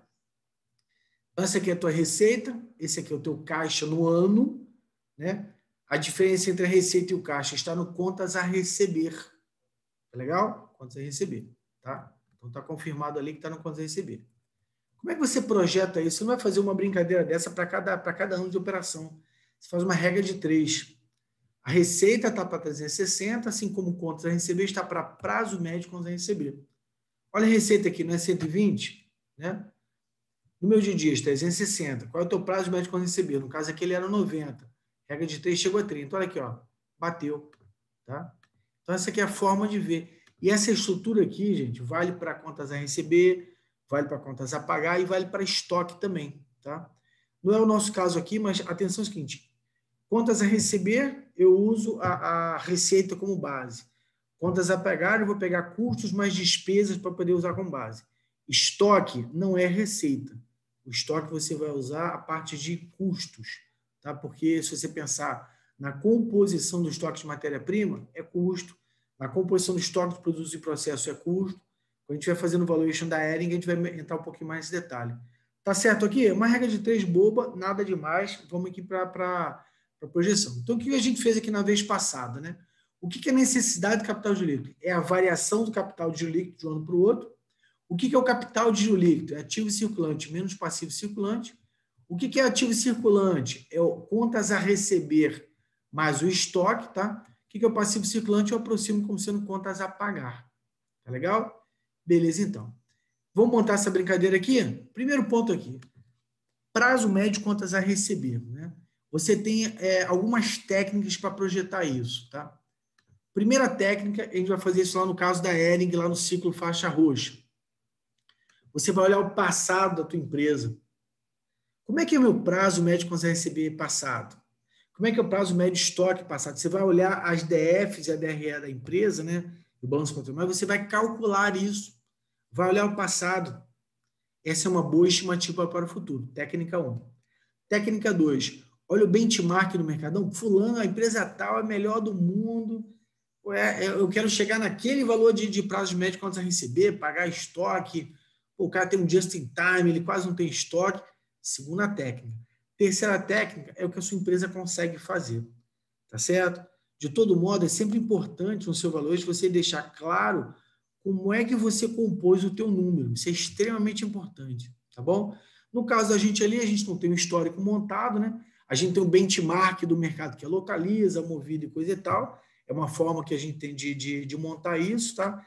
Speaker 2: Então, essa aqui é a tua receita, esse aqui é o teu caixa no ano, né? A diferença entre a receita e o caixa está no contas a receber. Tá legal? Contas a receber, tá? Então, tá confirmado ali que está no contas a receber. Como é que você projeta isso? Você não vai fazer uma brincadeira dessa para cada, para cada ano de operação. Você faz uma regra de três. A receita está para trezentos e sessenta, assim como contas a receber está para prazo médio contas a receber. Olha a receita aqui, não é cento e vinte? Né? Número de dias, trezentos e sessenta. Qual é o teu prazo médio contas a receber? No caso aqui ele era noventa. Regra de três chegou a trinta. Olha aqui, ó, bateu. Tá? Então essa aqui é a forma de ver. E essa estrutura aqui, gente, vale para contas a receber, vale para contas a pagar e vale para estoque também. Tá? Não é o nosso caso aqui, mas atenção é o seguinte. Contas a receber, eu uso a, a receita como base. Contas a pagar, eu vou pegar custos mais despesas para poder usar como base. Estoque não é receita. O estoque você vai usar a parte de custos. Tá? Porque se você pensar na composição do estoque de matéria-prima, é custo. Na composição do estoque de produtos e processos é custo. Quando a gente vai fazendo o valuation da Hering, a gente vai entrar um pouquinho mais nesse detalhe. Tá certo aqui? Uma regra de três boba, nada demais. Vamos aqui para a projeção. Então, o que a gente fez aqui na vez passada? Né? O que é a necessidade de capital de giro líquido? É a variação do capital de giro líquido de um ano para o outro. O que é o capital de giro líquido? É ativo circulante menos passivo circulante. O que é ativo circulante? É o contas a receber mais o estoque, tá? O que é o passivo circulante? Eu aproximo como sendo contas a pagar. Tá legal? Beleza, então. Vamos montar essa brincadeira aqui? Primeiro ponto aqui. Prazo médio contas a receber, né? Você tem é, algumas técnicas para projetar isso, tá? Primeira técnica, a gente vai fazer isso lá no caso da Hering, lá no ciclo faixa roxa. Você vai olhar o passado da tua empresa. Como é que é o meu prazo médio contas a receber passado? Como é que é o prazo médio de estoque passado? Você vai olhar as D Fs e a D R E da empresa, né? O balanço contábil, mas você vai calcular isso. Vai olhar o passado. Essa é uma boa estimativa para o futuro. Técnica um. Técnica dois. Olha o benchmark no mercadão. Fulano, a empresa tal é a melhor do mundo. É, eu quero chegar naquele valor de, de prazo médio de contas a receber, pagar estoque. Pô, o cara tem um just in time, ele quase não tem estoque. Segunda técnica. Terceira técnica é o que a sua empresa consegue fazer. Tá certo? De todo modo, é sempre importante no seu valor você deixar claro como é que você compôs o teu número. Isso é extremamente importante. Tá bom? No caso da gente ali, a gente não tem um histórico montado, né? A gente tem um benchmark do mercado que é localiza, movido e coisa e tal. É uma forma que a gente tem de, de, de montar isso, tá?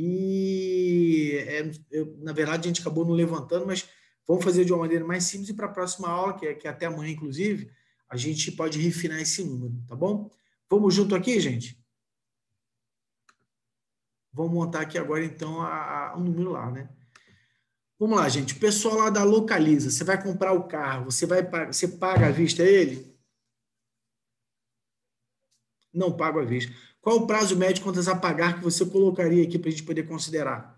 Speaker 2: E, é, eu, na verdade, a gente acabou não levantando, mas vamos fazer de uma maneira mais simples e para a próxima aula, que é, que é até amanhã, inclusive, a gente pode refinar esse número, tá bom? Vamos junto aqui, gente? Vamos montar aqui agora, então, a, a, o número lá, né? Vamos lá, gente. O pessoal lá da Localiza, você vai comprar o carro, você, vai, você paga à vista ele? Não pago à vez. Qual o prazo médio de contas a pagar que você colocaria aqui para a gente poder considerar?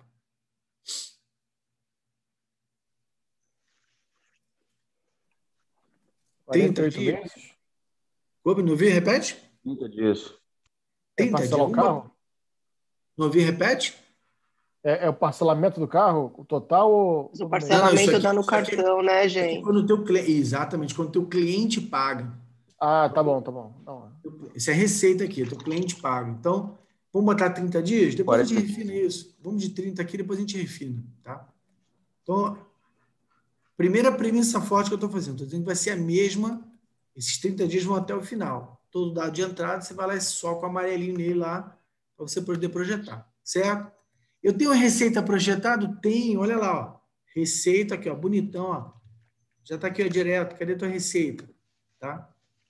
Speaker 8: quarenta e oito vezes?
Speaker 2: Como? Não ouvi? Repete?
Speaker 9: trinta dias.
Speaker 8: É parcelar o carro?
Speaker 2: Não ouvi? Repete?
Speaker 8: É, é o parcelamento do carro, o total? Ou...
Speaker 1: Mas o parcelamento dá no cartão,
Speaker 2: aqui,
Speaker 1: né, gente?
Speaker 2: Quando o teu, exatamente, quando o teu cliente paga.
Speaker 8: Ah, tá bom, tá bom. Não.
Speaker 2: Isso é receita aqui, teu cliente paga. Então, vamos botar trinta dias? Depois quarenta. A gente refina isso. Vamos de trinta aqui, depois a gente refina, tá? Então, primeira premissa forte que eu estou fazendo, estou dizendo que vai ser a mesma, esses trinta dias vão até o final. Todo dado de entrada, você vai lá e soca o amarelinho nele lá, para você poder projetar, certo? Eu tenho a receita projetada? Tenho, olha lá, ó. Receita aqui, ó, bonitão, ó. Já está aqui, ó, direto. Cadê a tua receita? Tá?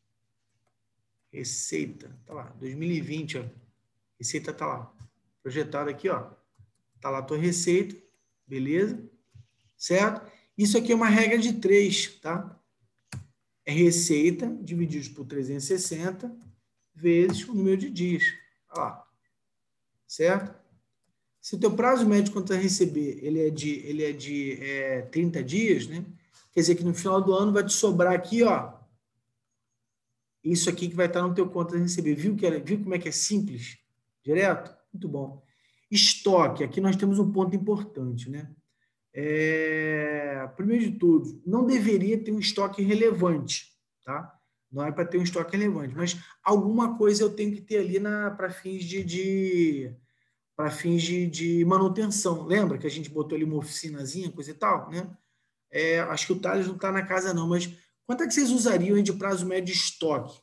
Speaker 2: Receita, tá lá, dois mil e vinte, ó. Receita tá lá. Projetada aqui, ó. Tá lá a tua receita, beleza? Certo? Isso aqui é uma regra de três, tá? É receita dividido por trezentos e sessenta vezes o número de dias. Olha lá. Certo? Se o teu prazo médio quanto a receber ele é de, ele é de é, trinta dias, né? Quer dizer que no final do ano vai te sobrar aqui, ó, isso aqui que vai estar no teu conta a receber. Viu, que era, viu como é que é simples? Direto? Muito bom. Estoque. Aqui nós temos um ponto importante, né? É, primeiro de tudo, não deveria ter um estoque relevante, tá? Não é para ter um estoque relevante, mas alguma coisa eu tenho que ter ali para fins de... de para fins de, de manutenção. Lembra que a gente botou ali uma oficinazinha, coisa e tal, né? É, acho que o Thales não está na casa não, mas quanto é que vocês usariam de prazo médio de estoque?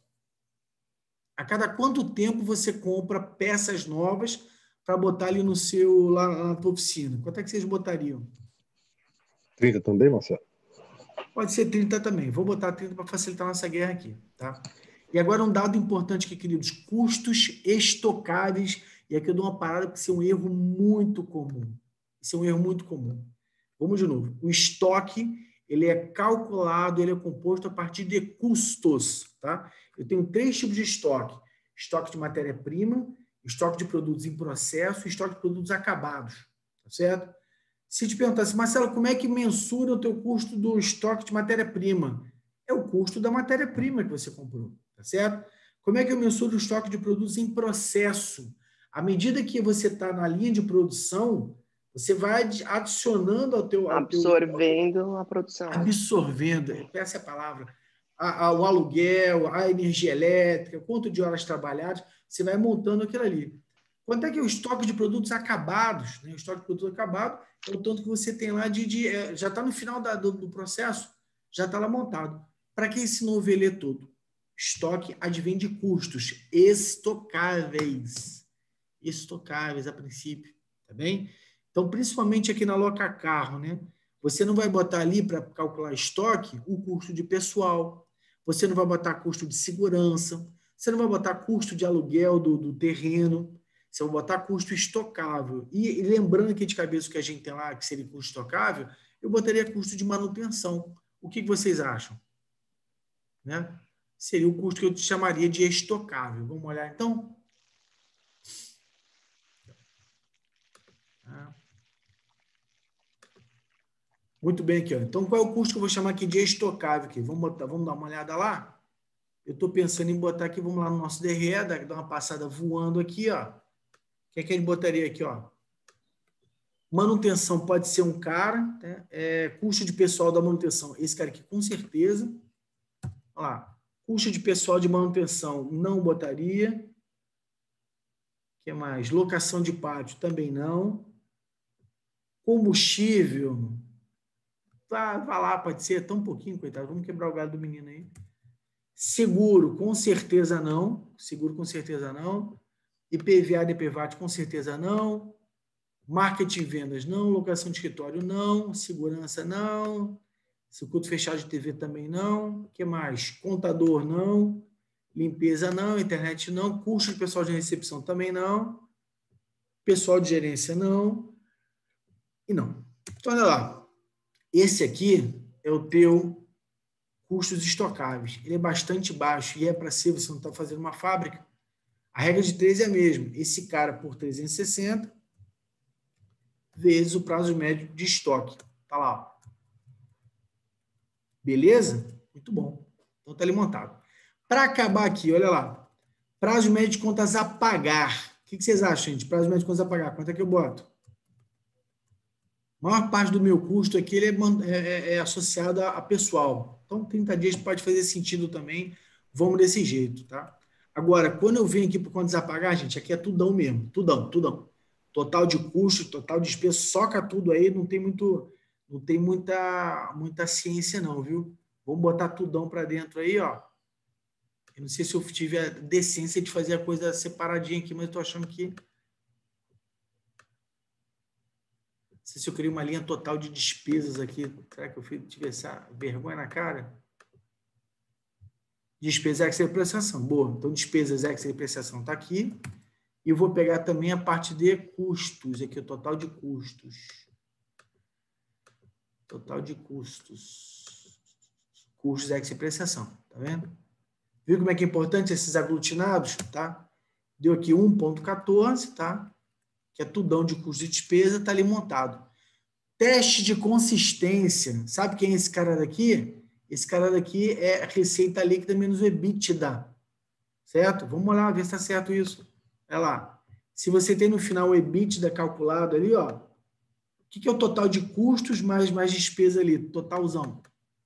Speaker 2: A cada quanto tempo você compra peças novas para botar ali no seu, lá, lá na tua oficina? Quanto é que vocês botariam?
Speaker 10: trinta também, Marcelo?
Speaker 2: Pode ser trinta também. Vou botar trinta para facilitar a nossa guerra aqui, tá? E agora um dado importante aqui, queridos, custos estocáveis. E aqui eu dou uma parada, porque isso é um erro muito comum. Isso é um erro muito comum. Vamos de novo. O estoque, ele é calculado, ele é composto a partir de custos, tá? Eu tenho três tipos de estoque. Estoque de matéria-prima, estoque de produtos em processo e estoque de produtos acabados, tá certo? Se te perguntasse, Marcelo, como é que mensura o teu custo do estoque de matéria-prima? É o custo da matéria-prima que você comprou, tá certo? Como é que eu mensuro o estoque de produtos em processo? À medida que você está na linha de produção, você vai adicionando ao teu... Ao
Speaker 1: absorvendo
Speaker 2: teu,
Speaker 1: a produção.
Speaker 2: Absorvendo, essa é a palavra. A, a, o aluguel, a energia elétrica, quanto de horas trabalhadas, você vai montando aquilo ali. Quanto é que é o estoque de produtos acabados? Né? O estoque de produtos acabados é o tanto que você tem lá de... de é, já está no final da, do, do processo, já está lá montado. Para que esse novelê todo? Estoque advém de custos estocáveis. Estocáveis, a princípio, tá bem? Então, principalmente aqui na Loca Carro, né? Você não vai botar ali para calcular estoque o custo de pessoal, você não vai botar custo de segurança, você não vai botar custo de aluguel do, do terreno, você vai botar custo estocável. E, e lembrando aqui de cabeça o que a gente tem lá, que seria custo estocável, eu botaria custo de manutenção. O que, que vocês acham? Né? Seria o custo que eu chamaria de estocável. Vamos olhar, então? Muito bem aqui, ó. Então, qual é o custo que eu vou chamar aqui de estocável? Aqui? Vamos, botar, vamos dar uma olhada lá? Eu estou pensando em botar aqui, vamos lá no nosso D R E, dar uma passada voando aqui, ó. O que é que a gente botaria aqui, ó? Manutenção pode ser um cara, né? É, custo de pessoal da manutenção, esse cara aqui com certeza. Olha lá, custo de pessoal de manutenção não botaria. O que mais? Locação de pátio também não. Combustível, vai, vai lá, pode ser, tão pouquinho, coitado, vamos quebrar o galho do menino aí. Seguro, com certeza não. Seguro, com certeza não. I P V A, D P V A T, com certeza não. Marketing e vendas, não. Locação de escritório, não. Segurança, não. Circuito fechado de T V também não. O que mais? Contador, não. Limpeza, não. Internet, não. Custo de pessoal de recepção também não. Pessoal de gerência, não. E não. Então, olha lá. Esse aqui é o teu custos estocáveis. Ele é bastante baixo e é para ser, você não está fazendo uma fábrica. A regra de três é a mesma. Esse cara por trezentos e sessenta vezes o prazo médio de estoque. Tá lá, ó. Beleza? Muito bom. Então tá ali montado. Para acabar aqui, olha lá. Prazo médio de contas a pagar. O que, que vocês acham, gente? Prazo médio de contas a pagar. Quanto é que eu boto? A maior parte do meu custo aqui ele é, é, é associado a, a pessoal. Então, trinta dias pode fazer sentido também. Vamos desse jeito, tá? Agora, quando eu venho aqui para contas a pagar, gente, aqui é tudão mesmo. Tudão, tudão. Total de custo, total de despesa, soca tudo aí, não tem muito, não tem muita, muita ciência não, viu? Vamos botar tudão para dentro aí, ó. Eu não sei se eu tive a decência de fazer a coisa separadinha aqui, mas eu tô achando que... Não sei se eu criei uma linha total de despesas aqui. Será que eu tive essa vergonha na cara? Despesa ex depreciação. Boa. Então, despesas ex depreciação está aqui. E eu vou pegar também a parte de custos. Aqui, o total de custos. Total de custos. Custos ex depreciação. Tá vendo? Viu como é que é importante esses aglutinados? Tá? Deu aqui um ponto quatorze, tá? Que é tudão de custo e despesa, está ali montado. Teste de consistência. Sabe quem é esse cara daqui? Esse cara daqui é receita líquida menos o EBITDA. Certo? Vamos lá ver se está certo isso. Olha lá. Se você tem no final o EBITDA calculado ali, ó, o que, que é o total de custos mais, mais despesa ali? Totalzão.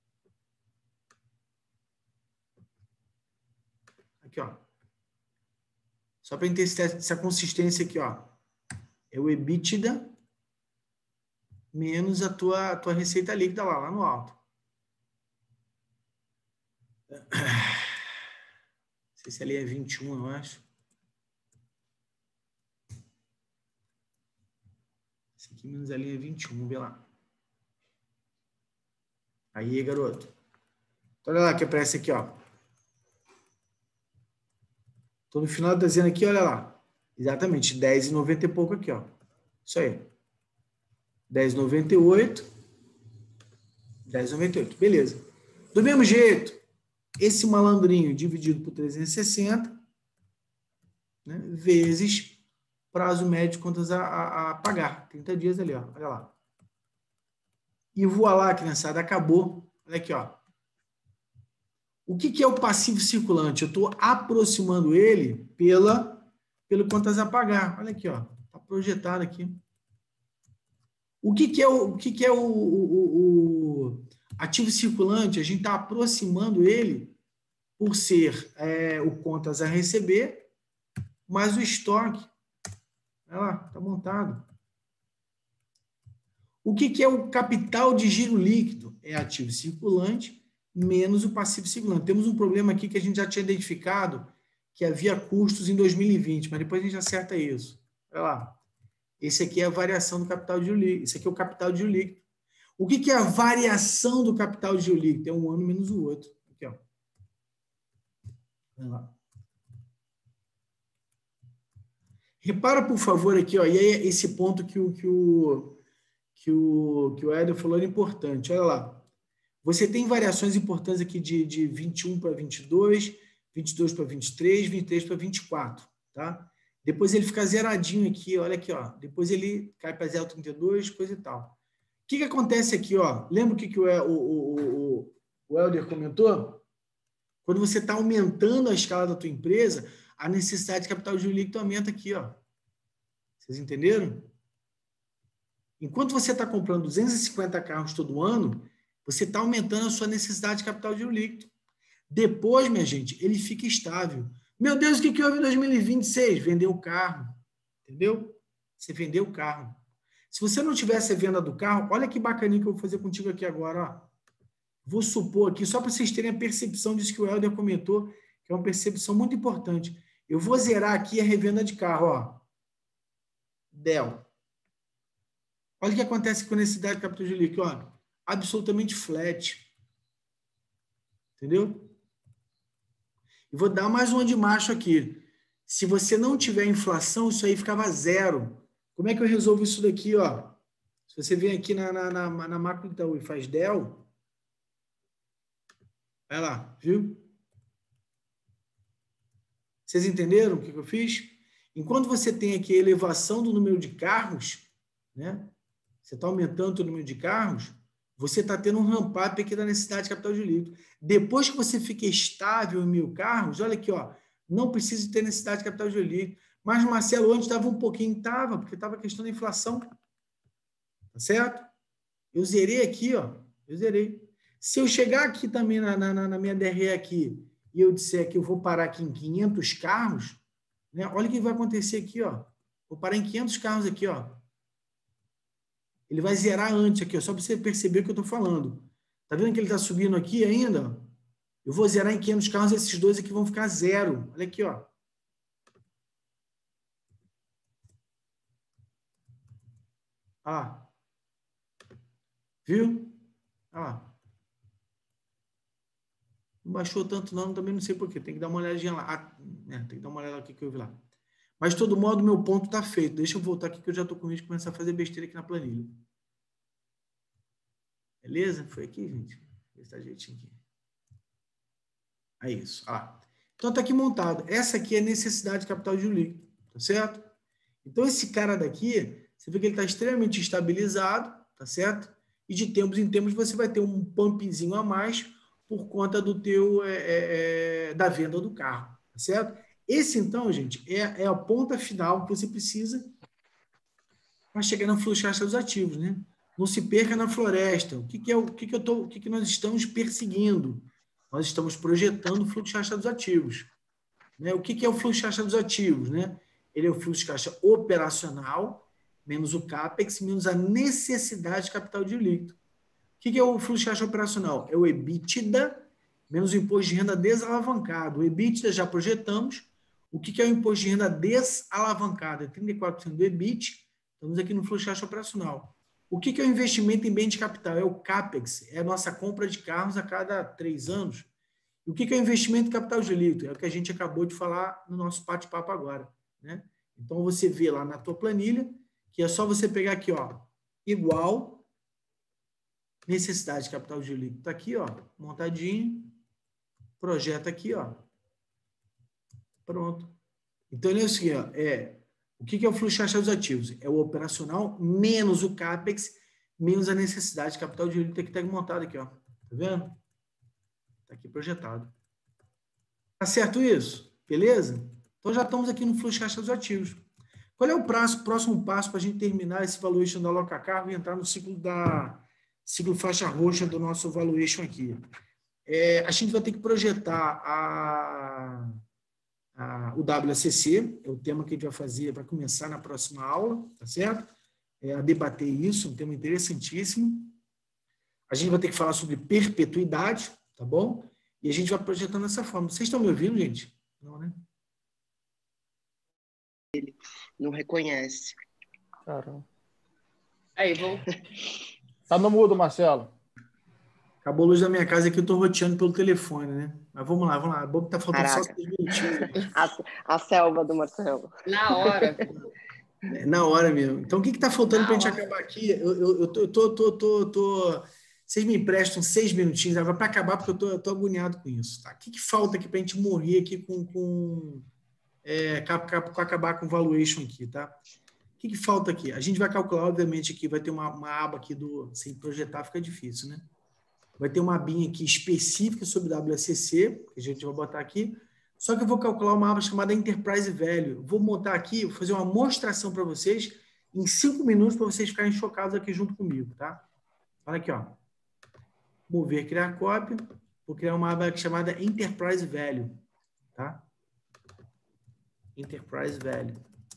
Speaker 2: Aqui, ó. Só para entender essa consistência aqui, ó. É o EBITDA menos a tua, a tua receita líquida lá, lá no alto. Não sei se ali é vinte e um, eu acho. Esse aqui menos ali é vinte e um, vamos ver lá. Aí, garoto. Então, olha lá que aparece aqui, ó. Estou no final da dezena aqui, olha lá. Exatamente, dez e noventa e pouco aqui, ó. Isso aí. dez e noventa e oito. dez e noventa e oito, beleza. Do mesmo jeito, esse malandrinho dividido por trezentos e sessenta, né, vezes prazo médio de contas a, a, a pagar. trinta dias ali, ó. Olha lá. E voa lá, criançada, acabou. Olha aqui, ó. O que, que é o passivo circulante? Eu estou aproximando ele pela, pelo contas a pagar. Olha aqui, ó. Está projetado aqui. O que, que é, o, o, que que é o, o, o ativo circulante? A gente está aproximando ele por ser é, o contas a receber, mais o estoque. Olha lá, está montado. O que, que é o capital de giro líquido? É ativo circulante menos o passivo circulante. Temos um problema aqui que a gente já tinha identificado, que havia custos em dois mil e vinte, mas depois a gente acerta isso. Olha lá. Esse aqui é a variação do capital de giro líquido. Esse aqui é o capital de giro líquido. O que, que é a variação do capital de giro líquido? É um ano menos o outro. Aqui, ó. Olha lá. Repara, por favor, aqui, ó, e aí esse ponto que o, que o, que o, que o Éder falou é importante. Olha lá. Você tem variações importantes aqui de, de vinte e um para vinte e dois, vinte e dois para vinte e três, vinte e três para vinte e quatro, tá? Depois ele fica zeradinho aqui, olha aqui, ó. Depois ele cai para zero vírgula trinta e dois, coisa e tal. O que, que acontece aqui, ó? Lembra o que, que o, o, o, o Helder comentou? Quando você está aumentando a escala da tua empresa, a necessidade de capital de giro líquido aumenta aqui, ó. Vocês entenderam? Enquanto você está comprando duzentos e cinquenta carros todo ano, você está aumentando a sua necessidade de capital de giro líquido. Depois, minha gente, ele fica estável. Meu Deus, o que, que houve em dois mil e vinte e seis? Vendeu o carro. Entendeu? Você vendeu o carro. Se você não tivesse a venda do carro, olha que bacaninha que eu vou fazer contigo aqui agora. Ó. Vou supor aqui, só para vocês terem a percepção disso que o Helder comentou, que é uma percepção muito importante. Eu vou zerar aqui a revenda de carro. Ó. Del. Olha o que acontece com a necessidade de capital de giro líquido. Ó. Absolutamente flat. Entendeu? E vou dar mais uma de macho aqui. Se você não tiver inflação, isso aí ficava zero. Como é que eu resolvo isso daqui? Ó? Se você vem aqui na, na, na, na macro do Itaú e faz del, vai lá, viu? Vocês entenderam o que eu fiz? Enquanto você tem aqui a elevação do número de carros, né? Você está aumentando o número de carros, você está tendo um ramp-up aqui da necessidade de capital de líquido. Depois que você fica estável em mil carros, olha aqui, ó, não precisa ter necessidade de capital de líquido. Mas, Marcelo, antes estava um pouquinho, estava, porque estava a questão da inflação. Tá certo? Eu zerei aqui, ó. Eu zerei. Se eu chegar aqui também na, na, na minha D R E aqui e eu disser que eu vou parar aqui em quinhentos carros, né? Olha o que vai acontecer aqui, ó. Vou parar em quinhentos carros aqui, ó. Ele vai zerar antes aqui, ó, só para você perceber o que eu estou falando. Tá vendo que ele está subindo aqui ainda? Eu vou zerar em quinhentos carros, esses dois aqui vão ficar zero. Olha aqui, ó. Ah. Viu? Ah. Não baixou tanto não, também não sei porquê. Tem que dar uma olhadinha lá. Ah, é, tem que dar uma olhada aqui que eu vi lá. Mas, de todo modo, meu ponto está feito. Deixa eu voltar aqui que eu já estou com risco de começar a fazer besteira aqui na planilha. Beleza? Foi aqui, gente? Vê se tá jeitinho aqui. É isso. Ah. Então, está aqui montado. Essa aqui é a necessidade de capital de líquido. Tá certo? Então, esse cara daqui, você vê que ele está extremamente estabilizado. Tá certo? E de tempos em tempos você vai ter um pumpzinho a mais por conta do teu, é, é, da venda do carro. Tá certo? Esse, então, gente, é, é a ponta final que você precisa para chegar no fluxo de caixa dos ativos, né? Não se perca na floresta. O que, que, é, o, que, que, eu tô, o que, que nós estamos perseguindo? Nós estamos projetando o fluxo de caixa dos ativos. Né? O que, que é o fluxo de caixa dos ativos? Né? Ele é o fluxo de caixa operacional, menos o CAPEX, menos a necessidade de capital de líquido. O que, que é o fluxo de caixa operacional? É o EBITDA, menos o imposto de renda desalavancado. O EBITDA já projetamos. O que, que é o imposto de renda desalavancado? É trinta e quatro por cento do E B I T. Estamos aqui no fluxo de caixa operacional. O que, que é o investimento em bem de capital? É o CAPEX, é a nossa compra de carros a cada três anos. E o que, que é o investimento em capital de líquido? É o que a gente acabou de falar no nosso bate-papo agora. Né? Então, você vê lá na tua planilha, que é só você pegar aqui, ó, igual necessidade de capital de líquido. Está aqui, ó, montadinho, projeta aqui, ó. Pronto. Então, ele é assim, ó, é, o que é o fluxo de caixa dos ativos? É o operacional menos o CAPEX, menos a necessidade de capital de líquido que está montado aqui, ó. Tá vendo? Está aqui projetado. Tá certo isso? Beleza? Então, já estamos aqui no fluxo de caixa dos ativos. Qual é o prazo, próximo passo para a gente terminar esse valuation da Loca Cargo e entrar no ciclo da ciclo faixa roxa do nosso valuation aqui? É, a gente vai ter que projetar a, a, o W A C C, é o tema que a gente vai fazer, vai começar na próxima aula, tá certo? É, a debater isso, um tema interessantíssimo. A gente vai ter que falar sobre perpetuidade, tá bom? E a gente vai projetando dessa forma. Vocês estão me ouvindo, gente? Não, né?
Speaker 1: Ele não reconhece.
Speaker 8: Caramba.
Speaker 1: Aí, vou...
Speaker 8: Tá no mudo, Marcelo.
Speaker 2: Acabou a luz da minha casa aqui, eu tô roteando pelo telefone, né? Mas vamos lá, vamos lá. Bom que tá faltando
Speaker 1: Caraca.
Speaker 2: só seis minutinhos.
Speaker 1: A, a selva do Marcelo.
Speaker 11: Na hora.
Speaker 2: É, na hora mesmo. Então, o que que tá faltando para a gente
Speaker 11: hora.
Speaker 2: acabar aqui? Eu, eu, eu, tô, eu tô, tô, tô, tô... Vocês me emprestam seis minutinhos, vai para acabar, porque eu tô, eu tô agoniado com isso. Tá? O que que falta aqui para a gente morrer aqui com... com é, com acabar com o valuation aqui, tá? O que que falta aqui? A gente vai calcular, obviamente, aqui vai ter uma, uma aba aqui do... Sem projetar fica difícil, né? Vai ter uma abinha aqui específica sobre W A C C, que a gente vai botar aqui. Só que eu vou calcular uma aba chamada Enterprise Value. Vou montar aqui, vou fazer uma mostração para vocês em cinco minutos para vocês ficarem chocados aqui junto comigo, tá? Olha aqui, ó. Mover, criar cópia. Vou criar uma aba chamada Enterprise Value, tá? Enterprise Value.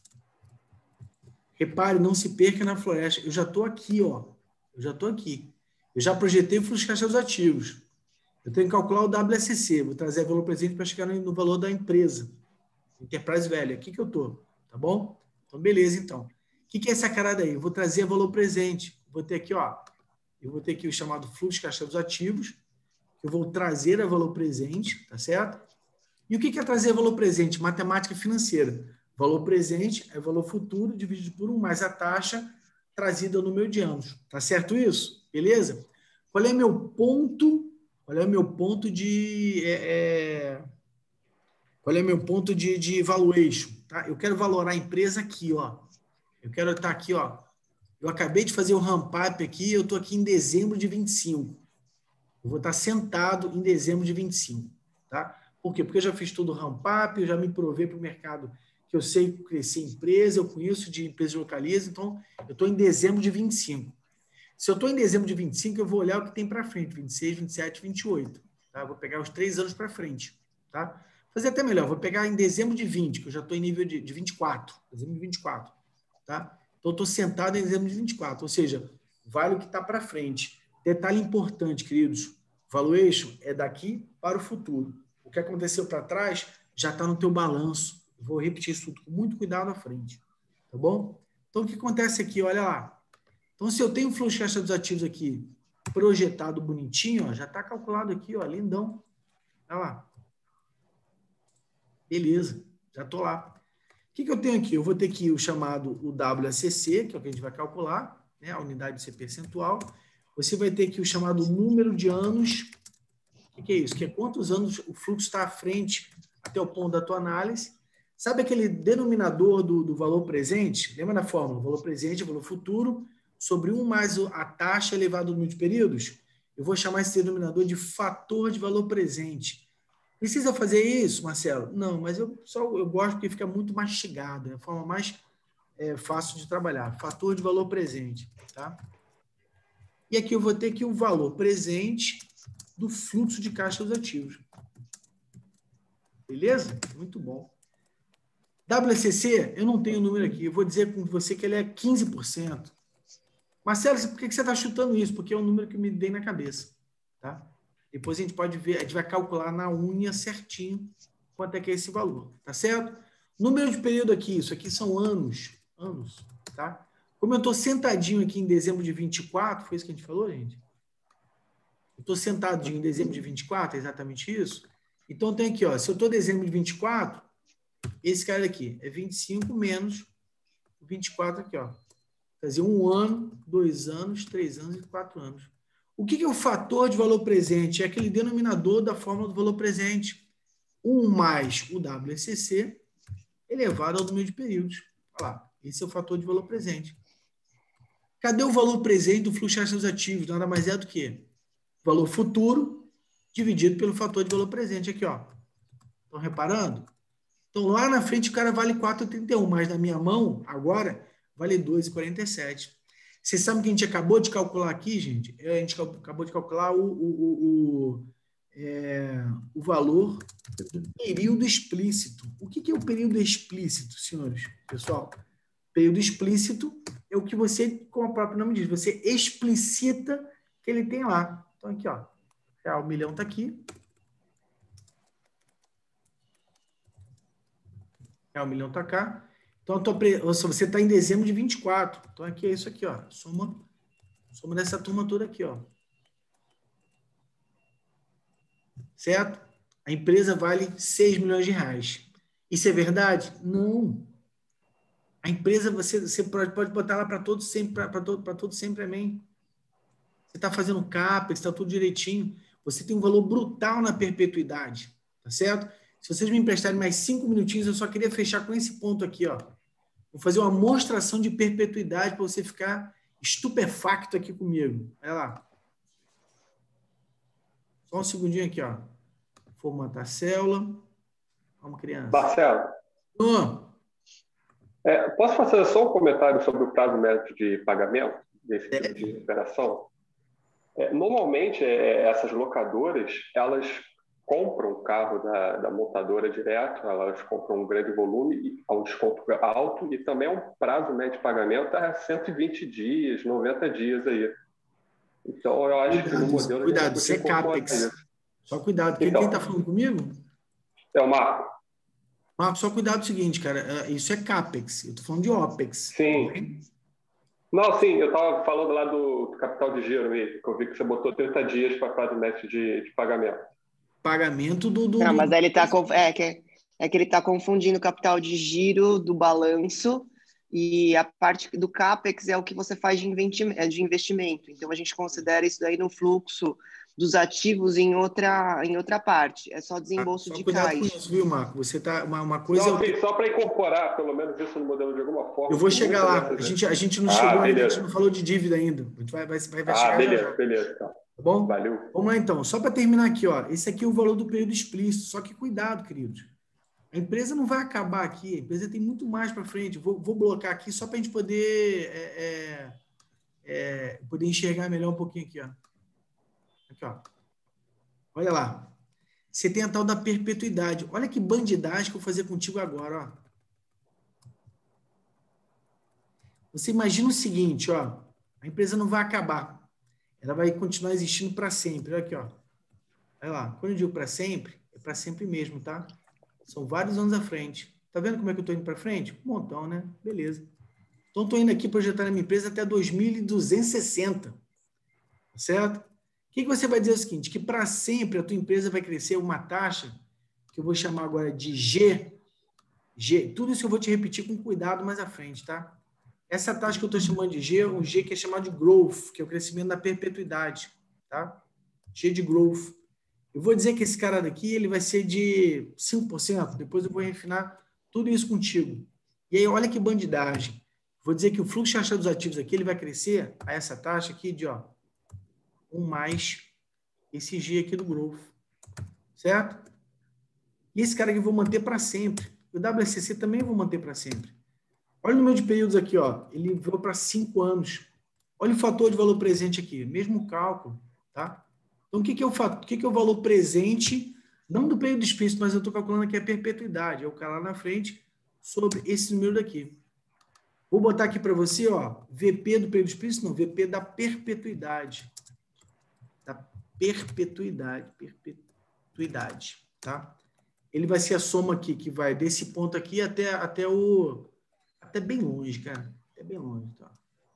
Speaker 2: Repare, não se perca na floresta. Eu já estou aqui, ó. Eu já estou aqui. Eu já projetei o fluxo de caixa dos ativos. Eu tenho que calcular o W A C C. Vou trazer o valor presente para chegar no valor da empresa. Enterprise Value. Aqui que eu estou. Tá bom? Então, beleza, então. O que é essa carada aí? Eu vou trazer o valor presente. Vou ter aqui, ó. Eu vou ter aqui o chamado fluxo de caixa dos ativos. Eu vou trazer a valor presente, tá certo? E o que é trazer valor presente? Matemática financeira. Valor presente é valor futuro dividido por um mais a taxa trazida no número de anos. Tá certo isso? Beleza? Qual é meu ponto? Qual é o meu ponto de... É, é, Qual é o meu ponto de, de valuation? Tá? Eu quero valorar a empresa aqui, ó. Eu quero estar aqui, ó. Eu acabei de fazer o ramp-up aqui, eu estou aqui em dezembro de vinte e cinco. Eu vou estar sentado em dezembro de vinte e cinco, tá? Por quê? Porque eu já fiz todo o ramp-up, eu já me provei para o mercado que eu sei crescer empresa, eu conheço de empresas localistas, então eu estou em dezembro de vinte e cinco. Se eu estou em dezembro de vinte e cinco, eu vou olhar o que tem para frente, vinte e seis, vinte e sete, vinte e oito. Tá? Eu vou pegar os três anos para frente. Tá? Fazer até melhor, vou pegar em dezembro de vinte, que eu já estou em nível de, de vinte e quatro. Dezembro de vinte e quatro. Tá? Então, eu estou sentado em dezembro de vinte e quatro, ou seja, vale o que está para frente. Detalhe importante, queridos, valuation é daqui para o futuro. O que aconteceu para trás já está no teu balanço. Vou repetir isso com muito cuidado à frente. Tá bom? Então, o que acontece aqui? Olha lá. Então, se eu tenho um fluxo de caixa dos ativos aqui projetado bonitinho, ó, já está calculado aqui, ó, lindão. Olha lá. Beleza, já estou lá. O que, que eu tenho aqui? Eu vou ter aqui o chamado o W A C C, que é o que a gente vai calcular, né, a unidade de ser percentual. Você vai ter aqui o chamado número de anos. O que, que é isso? Que é quantos anos o fluxo está à frente até o ponto da tua análise. Sabe aquele denominador do, do valor presente? Lembra da fórmula? Valor presente, valor futuro, sobre um mais a taxa elevada do número de períodos? Eu vou chamar esse denominador de fator de valor presente. Precisa fazer isso, Marcelo? Não, mas eu, só, eu gosto porque fica muito mastigado, é a forma mais é, fácil de trabalhar. Fator de valor presente. Tá? E aqui eu vou ter aqui o valor presente do fluxo de caixa dos ativos. Beleza? Muito bom. W A C C, eu não tenho o número aqui. Eu vou dizer com você que ele é quinze por cento. Marcelo, por que você está chutando isso? Porque é um número que me dei na cabeça. Tá? Depois a gente pode ver, a gente vai calcular na unha certinho quanto é que é esse valor. Tá certo? Número de período aqui, isso aqui são anos. Anos. Tá? Como eu estou sentadinho aqui em dezembro de vinte e quatro, foi isso que a gente falou, gente? Eu estou sentadinho em dezembro de vinte e quatro, é exatamente isso? Então tem aqui, ó, se eu estou em dezembro de vinte e quatro, esse cara aqui é vinte e cinco menos vinte e quatro aqui, ó. Fazer um ano, dois anos, três anos e quatro anos. O que é o fator de valor presente? É aquele denominador da fórmula do valor presente. um mais o W A C C elevado ao número de períodos. Olha lá, esse é o fator de valor presente. Cadê o valor presente do fluxo de caixa dos ativos? Nada mais é do que valor futuro dividido pelo fator de valor presente aqui, ó. Estão reparando? Então, lá na frente, o cara vale quatro vírgula trinta e um, mas na minha mão, agora, vale dois vírgula quarenta e sete. Vocês sabem que a gente acabou de calcular aqui, gente? A gente acabou de calcular o, o, o, o, é, o valor do período explícito. O que, que é o período explícito, senhores? Pessoal, período explícito é o que você, como o próprio nome diz, você explicita que ele tem lá. Então, aqui, ó. Já, o milhão está aqui. Já, o milhão está cá. Então, tô pre... você está em dezembro de vinte e quatro. Então, aqui é isso aqui, ó. Soma, soma dessa turma toda aqui, ó. Certo? A empresa vale seis milhões de reais. Isso é verdade? Não. A empresa, você, você pode, pode botar ela para todo sempre, para todo, para todo sempre, amém. Você está fazendo CAPEX, está tudo direitinho. Você tem um valor brutal na perpetuidade. Tá certo? Se vocês me emprestarem mais cinco minutinhos, eu só queria fechar com esse ponto aqui, ó. Vou fazer uma mostração de perpetuidade para você ficar estupefacto aqui comigo. Olha lá. Só um segundinho aqui, ó. Formatar a célula. Vamos, criança.
Speaker 11: Marcelo.
Speaker 2: Oh.
Speaker 11: É, posso fazer só um comentário sobre o prazo médio de pagamento desse tipo de operação? É, normalmente, é, essas locadoras, elas compram o carro da, da montadora direto, elas compram um grande volume, a um desconto alto, e também um prazo médio de pagamento a cento e vinte dias, noventa dias aí. Então, eu acho cuidado, que no modelo...
Speaker 2: Cuidado, isso é CAPEX. Só cuidado. Quem
Speaker 11: então,
Speaker 2: está falando comigo?
Speaker 11: É o Marco.
Speaker 2: Marco, só cuidado com o seguinte, cara, isso é CAPEX, eu estou falando de OPEX.
Speaker 11: Sim. Tá? Não, sim, eu estava falando lá do, do capital de giro mesmo, que eu vi que você botou trinta dias para prazo médio de, de pagamento.
Speaker 2: Pagamento do... do
Speaker 1: Não,
Speaker 2: do...
Speaker 1: mas aí ele tá, é, que, é que ele está confundindo o capital de giro do balanço e a parte do CAPEX é o que você faz de investimento. Então, a gente considera isso daí no fluxo dos ativos em outra, em outra parte. É só desembolso
Speaker 2: Só
Speaker 1: de
Speaker 2: cuidado com
Speaker 1: caixa.
Speaker 2: isso, viu, Marco? Você tá uma, uma coisa.
Speaker 11: Só, só para incorporar, pelo menos, isso no modelo de alguma forma.
Speaker 2: Eu vou chegar lá.
Speaker 11: Dessas...
Speaker 2: A gente, a gente não
Speaker 11: ah,
Speaker 2: chegou ainda, a
Speaker 11: beleza.
Speaker 2: gente não falou de dívida ainda. A gente vai, vai, vai, vai
Speaker 11: ah,
Speaker 2: chegar
Speaker 11: beleza,
Speaker 2: já, já.
Speaker 11: beleza. Então.
Speaker 2: Tá bom?
Speaker 11: Valeu.
Speaker 2: Vamos lá, então. Só para terminar aqui, ó. Esse aqui é o valor do período explícito. Só que cuidado, queridos. A empresa não vai acabar aqui. A empresa tem muito mais para frente. Vou, vou bloquear aqui só para a gente poder, é, é, é, poder enxergar melhor um pouquinho aqui, ó. Aqui, ó. Olha lá. Você tem a tal da perpetuidade. Olha que bandidagem que eu vou fazer contigo agora, ó. Você imagina o seguinte, ó. A empresa não vai acabar. Ela vai continuar existindo para sempre. Olha aqui, ó. Olha lá. Quando eu digo para sempre, é para sempre mesmo, tá? São vários anos à frente. Tá vendo como é que eu estou indo para frente? Um montão, né? Beleza. Então, estou indo aqui projetar a minha empresa até dois mil duzentos e sessenta. Certo? O que, que você vai dizer é o seguinte, que para sempre a tua empresa vai crescer uma taxa que eu vou chamar agora de G. G. Tudo isso eu vou te repetir com cuidado mais à frente, tá? Essa taxa que eu estou chamando de G, um G que é chamado de growth, que é o crescimento da perpetuidade, tá? G de growth. Eu vou dizer que esse cara daqui ele vai ser de cinco por cento, depois eu vou refinar tudo isso contigo. E aí, olha que bandidagem. Vou dizer que o fluxo de caixa dos ativos aqui ele vai crescer a essa taxa aqui de ó, um mais esse G aqui do growth. Certo? E esse cara aqui eu vou manter para sempre. O W S C também eu vou manter para sempre. Olha o número de períodos aqui, ó. Ele veio para cinco anos. Olha o fator de valor presente aqui. Mesmo cálculo, tá? Então, o que, que, é o fator, o que, que é o valor presente, não do período explícito, mas eu estou calculando aqui a perpetuidade. É o cara lá na frente sobre esse número daqui. Vou botar aqui para você, ó, V P do período explícito, não, V P da perpetuidade. Da perpetuidade. Perpetuidade, tá? Ele vai ser a soma aqui, que vai desse ponto aqui até, até o... Até bem longe, cara. Até bem longe, tá?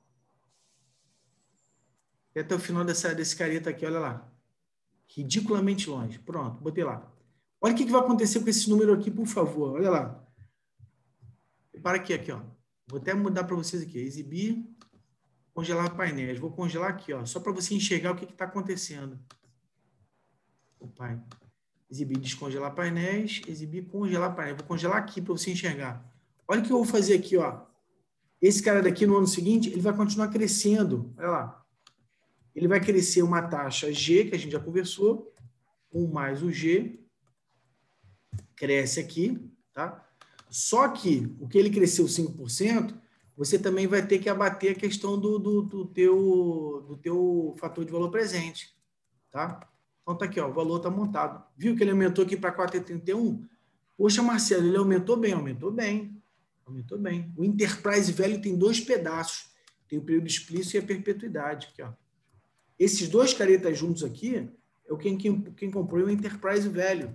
Speaker 2: E até o final dessa, desse careta aqui, olha lá. Ridiculamente longe. Pronto, botei lá. Olha o que, que vai acontecer com esse número aqui, por favor. Olha lá. Para aqui, aqui, ó. Vou até mudar para vocês aqui. Exibir, congelar painéis. Vou congelar aqui, ó. Só para você enxergar o que está acontecendo. Opa. Exibir, descongelar painéis. Exibir, congelar painéis. Vou congelar aqui para você enxergar. Olha o que eu vou fazer aqui, ó. Esse cara daqui no ano seguinte, ele vai continuar crescendo. Olha lá. Ele vai crescer uma taxa G, que a gente já conversou, um mais o G, cresce aqui, tá? Só que o que ele cresceu cinco por cento, você também vai ter que abater a questão do, do, do, teu, do teu fator de valor presente, tá? Então tá aqui, ó, o valor tá montado. Viu que ele aumentou aqui para quatro vírgula trinta e um? Poxa, Marcelo, ele aumentou bem, aumentou bem. Aumentou bem. O Enterprise Value tem dois pedaços. Tem o período explícito e a perpetuidade. Aqui, ó. Esses dois caretas juntos aqui é o quem, quem, quem comprou o Enterprise Value.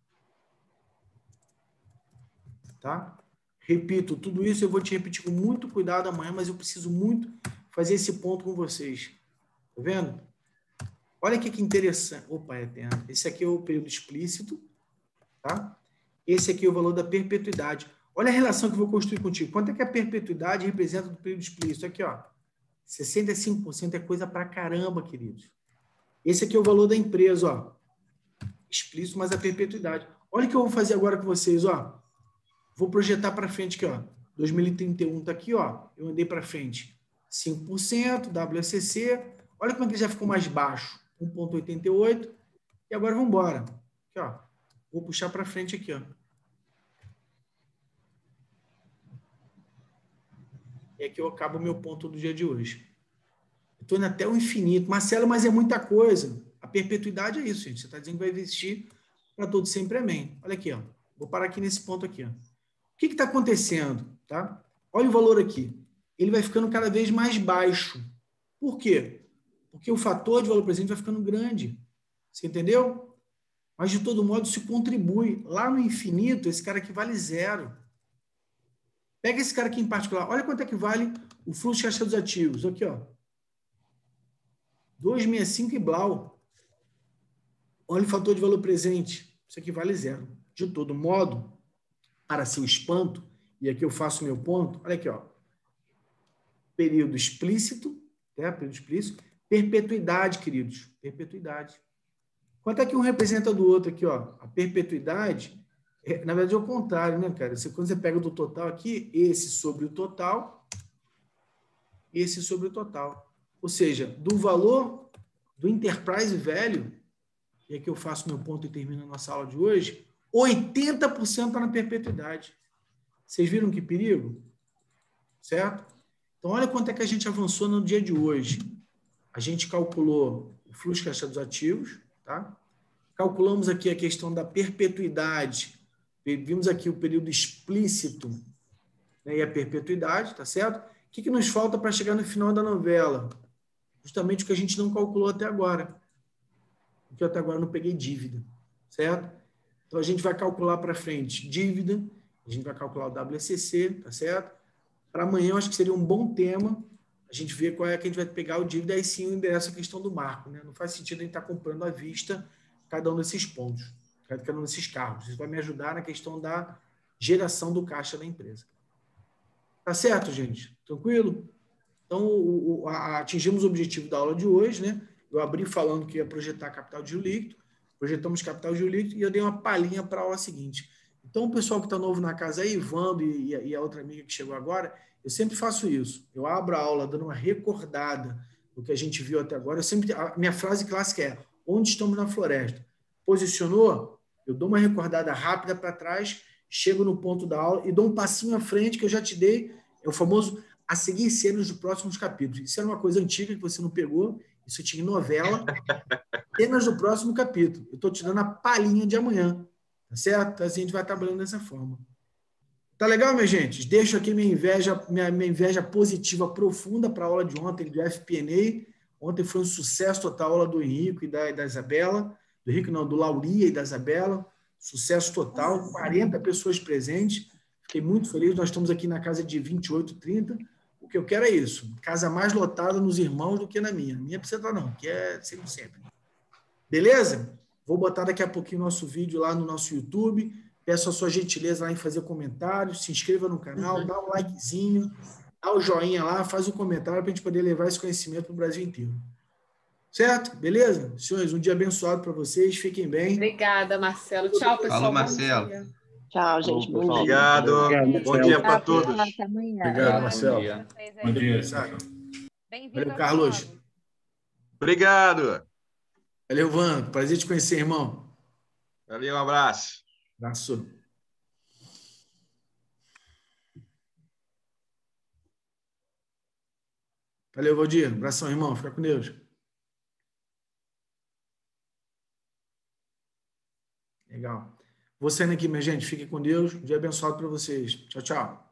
Speaker 2: Tá? Repito, tudo isso eu vou te repetir com muito cuidado amanhã, mas eu preciso muito fazer esse ponto com vocês. Tá vendo? Olha que, que interessante. Opa, é eterno. Esse aqui é o período explícito. Tá? Esse aqui é o valor da perpetuidade. Olha a relação que eu vou construir contigo. Quanto é que a perpetuidade representa do período explícito? Aqui, ó. sessenta e cinco por cento é coisa pra caramba, queridos. Esse aqui é o valor da empresa, ó. Explícito, mas a perpetuidade. Olha o que eu vou fazer agora com vocês, ó. Vou projetar para frente aqui, ó. dois mil e trinta e um tá aqui, ó. Eu andei para frente. cinco por cento, W S C. Olha como é que ele já ficou mais baixo. um vírgula oitenta e oito. E agora vamos embora. Aqui, ó. Vou puxar para frente aqui, ó. E aqui eu acabo o meu ponto do dia de hoje. Estou indo até o infinito. Marcelo, mas é muita coisa. A perpetuidade é isso, gente. Você está dizendo que vai existir para todo sempre, amém. Olha aqui, ó. Vou parar aqui nesse ponto aqui, ó. O que está acontecendo? Tá? Olha o valor aqui. Ele vai ficando cada vez mais baixo. Por quê? Porque o fator de valor presente vai ficando grande. Você entendeu? Mas, de todo modo, se contribui. Lá no infinito, esse cara aqui vale zero. Pega esse cara aqui em particular. Olha quanto é que vale o fluxo de caixa dos ativos. Aqui, ó. duzentos e sessenta e cinco e blau. Olha o fator de valor presente. Isso aqui vale zero. De todo modo, para seu espanto, e aqui eu faço o meu ponto, olha aqui, ó. Período explícito, né? Período explícito. Perpetuidade, queridos. Perpetuidade. Quanto é que um representa do outro aqui, ó? A perpetuidade, é, na verdade, é o contrário, né, cara? Você, quando você pega do total aqui, esse sobre o total, esse sobre o total. Ou seja, do valor do Enterprise Value, e aqui eu faço meu ponto e termino a nossa aula de hoje, oitenta por cento está na perpetuidade. Vocês viram que perigo? Certo? Então, olha quanto é que a gente avançou no dia de hoje. A gente calculou o fluxo de caixa dos ativos, tá? Calculamos aqui a questão da perpetuidade. Vimos aqui o período explícito, né, e a perpetuidade, tá certo? O que, que nos falta para chegar no final da novela? Justamente o que a gente não calculou até agora. Porque eu até agora não peguei dívida, certo? Então, a gente vai calcular para frente dívida, a gente vai calcular o W C C, tá certo? Para amanhã, eu acho que seria um bom tema a gente ver qual é que a gente vai pegar o dívida, aí sim endereça a questão do marco, né? Não faz sentido a gente estar comprando à vista cada um desses pontos, cada um desses carros. Isso vai me ajudar na questão da geração do caixa da empresa. Tá certo, gente? Tranquilo? Então, o, o, a, atingimos o objetivo da aula de hoje, né? Eu abri falando que ia projetar capital de giro líquido, projetamos capital de giro líquido e eu dei uma palhinha para a aula seguinte. Então, o pessoal que está novo na casa aí, Vando e, e a outra amiga que chegou agora, eu sempre faço isso. Eu abro a aula dando uma recordada do que a gente viu até agora. Eu sempre, a minha frase clássica é: onde estamos na floresta? Posicionou? Eu dou uma recordada rápida para trás, chego no ponto da aula e dou um passinho à frente que eu já te dei. É o famoso a seguir cenas dos próximos capítulos. Isso era uma coisa antiga que você não pegou. Isso tinha em novela. Cenas do próximo capítulo. Eu estou te dando a palhinha de amanhã. Tá certo? Então, assim, a gente vai trabalhando dessa forma. Tá legal, minha gente? Deixo aqui minha inveja, minha, minha inveja positiva profunda para a aula de ontem do F P and A. Ontem foi um sucesso total a aula do Henrique e da, da Isabela. Do Henrique não, do Lauria e da Isabela. Sucesso total. quarenta pessoas presentes. Fiquei muito feliz. Nós estamos aqui na casa de vinte e oito, trinta. O que eu quero é isso. Casa mais lotada nos irmãos do que na minha. A minha precisa estar não, que é sempre, sempre. Beleza? Vou botar daqui a pouquinho o nosso vídeo lá no nosso YouTube. Peço a sua gentileza lá em fazer comentários, se inscreva no canal, dá um likezinho, dá o joinha lá, faz um comentário para a gente poder levar esse conhecimento para o Brasil inteiro. Certo? Beleza? Senhores, um dia abençoado para vocês. Fiquem bem.
Speaker 12: Obrigada, Marcelo. Tchau, pessoal.
Speaker 3: Falou, Marcelo.
Speaker 1: Tchau, gente. Bom dia.
Speaker 3: Obrigado.
Speaker 10: Obrigado,
Speaker 3: Bom dia para
Speaker 5: Tchau,
Speaker 3: todos.
Speaker 5: Até amanhã.
Speaker 8: Obrigado, Marcelo.
Speaker 10: Bom dia.
Speaker 2: Valeu, Carlos.
Speaker 3: Obrigado.
Speaker 2: Valeu, Vando. Prazer te conhecer, irmão.
Speaker 3: Valeu, um abraço.
Speaker 2: Abraço. Valeu, Valdir. Abração, irmão. Fica com Deus. Legal. Vou saindo aqui, minha gente. Fiquem com Deus. Um dia abençoado para vocês. Tchau, tchau.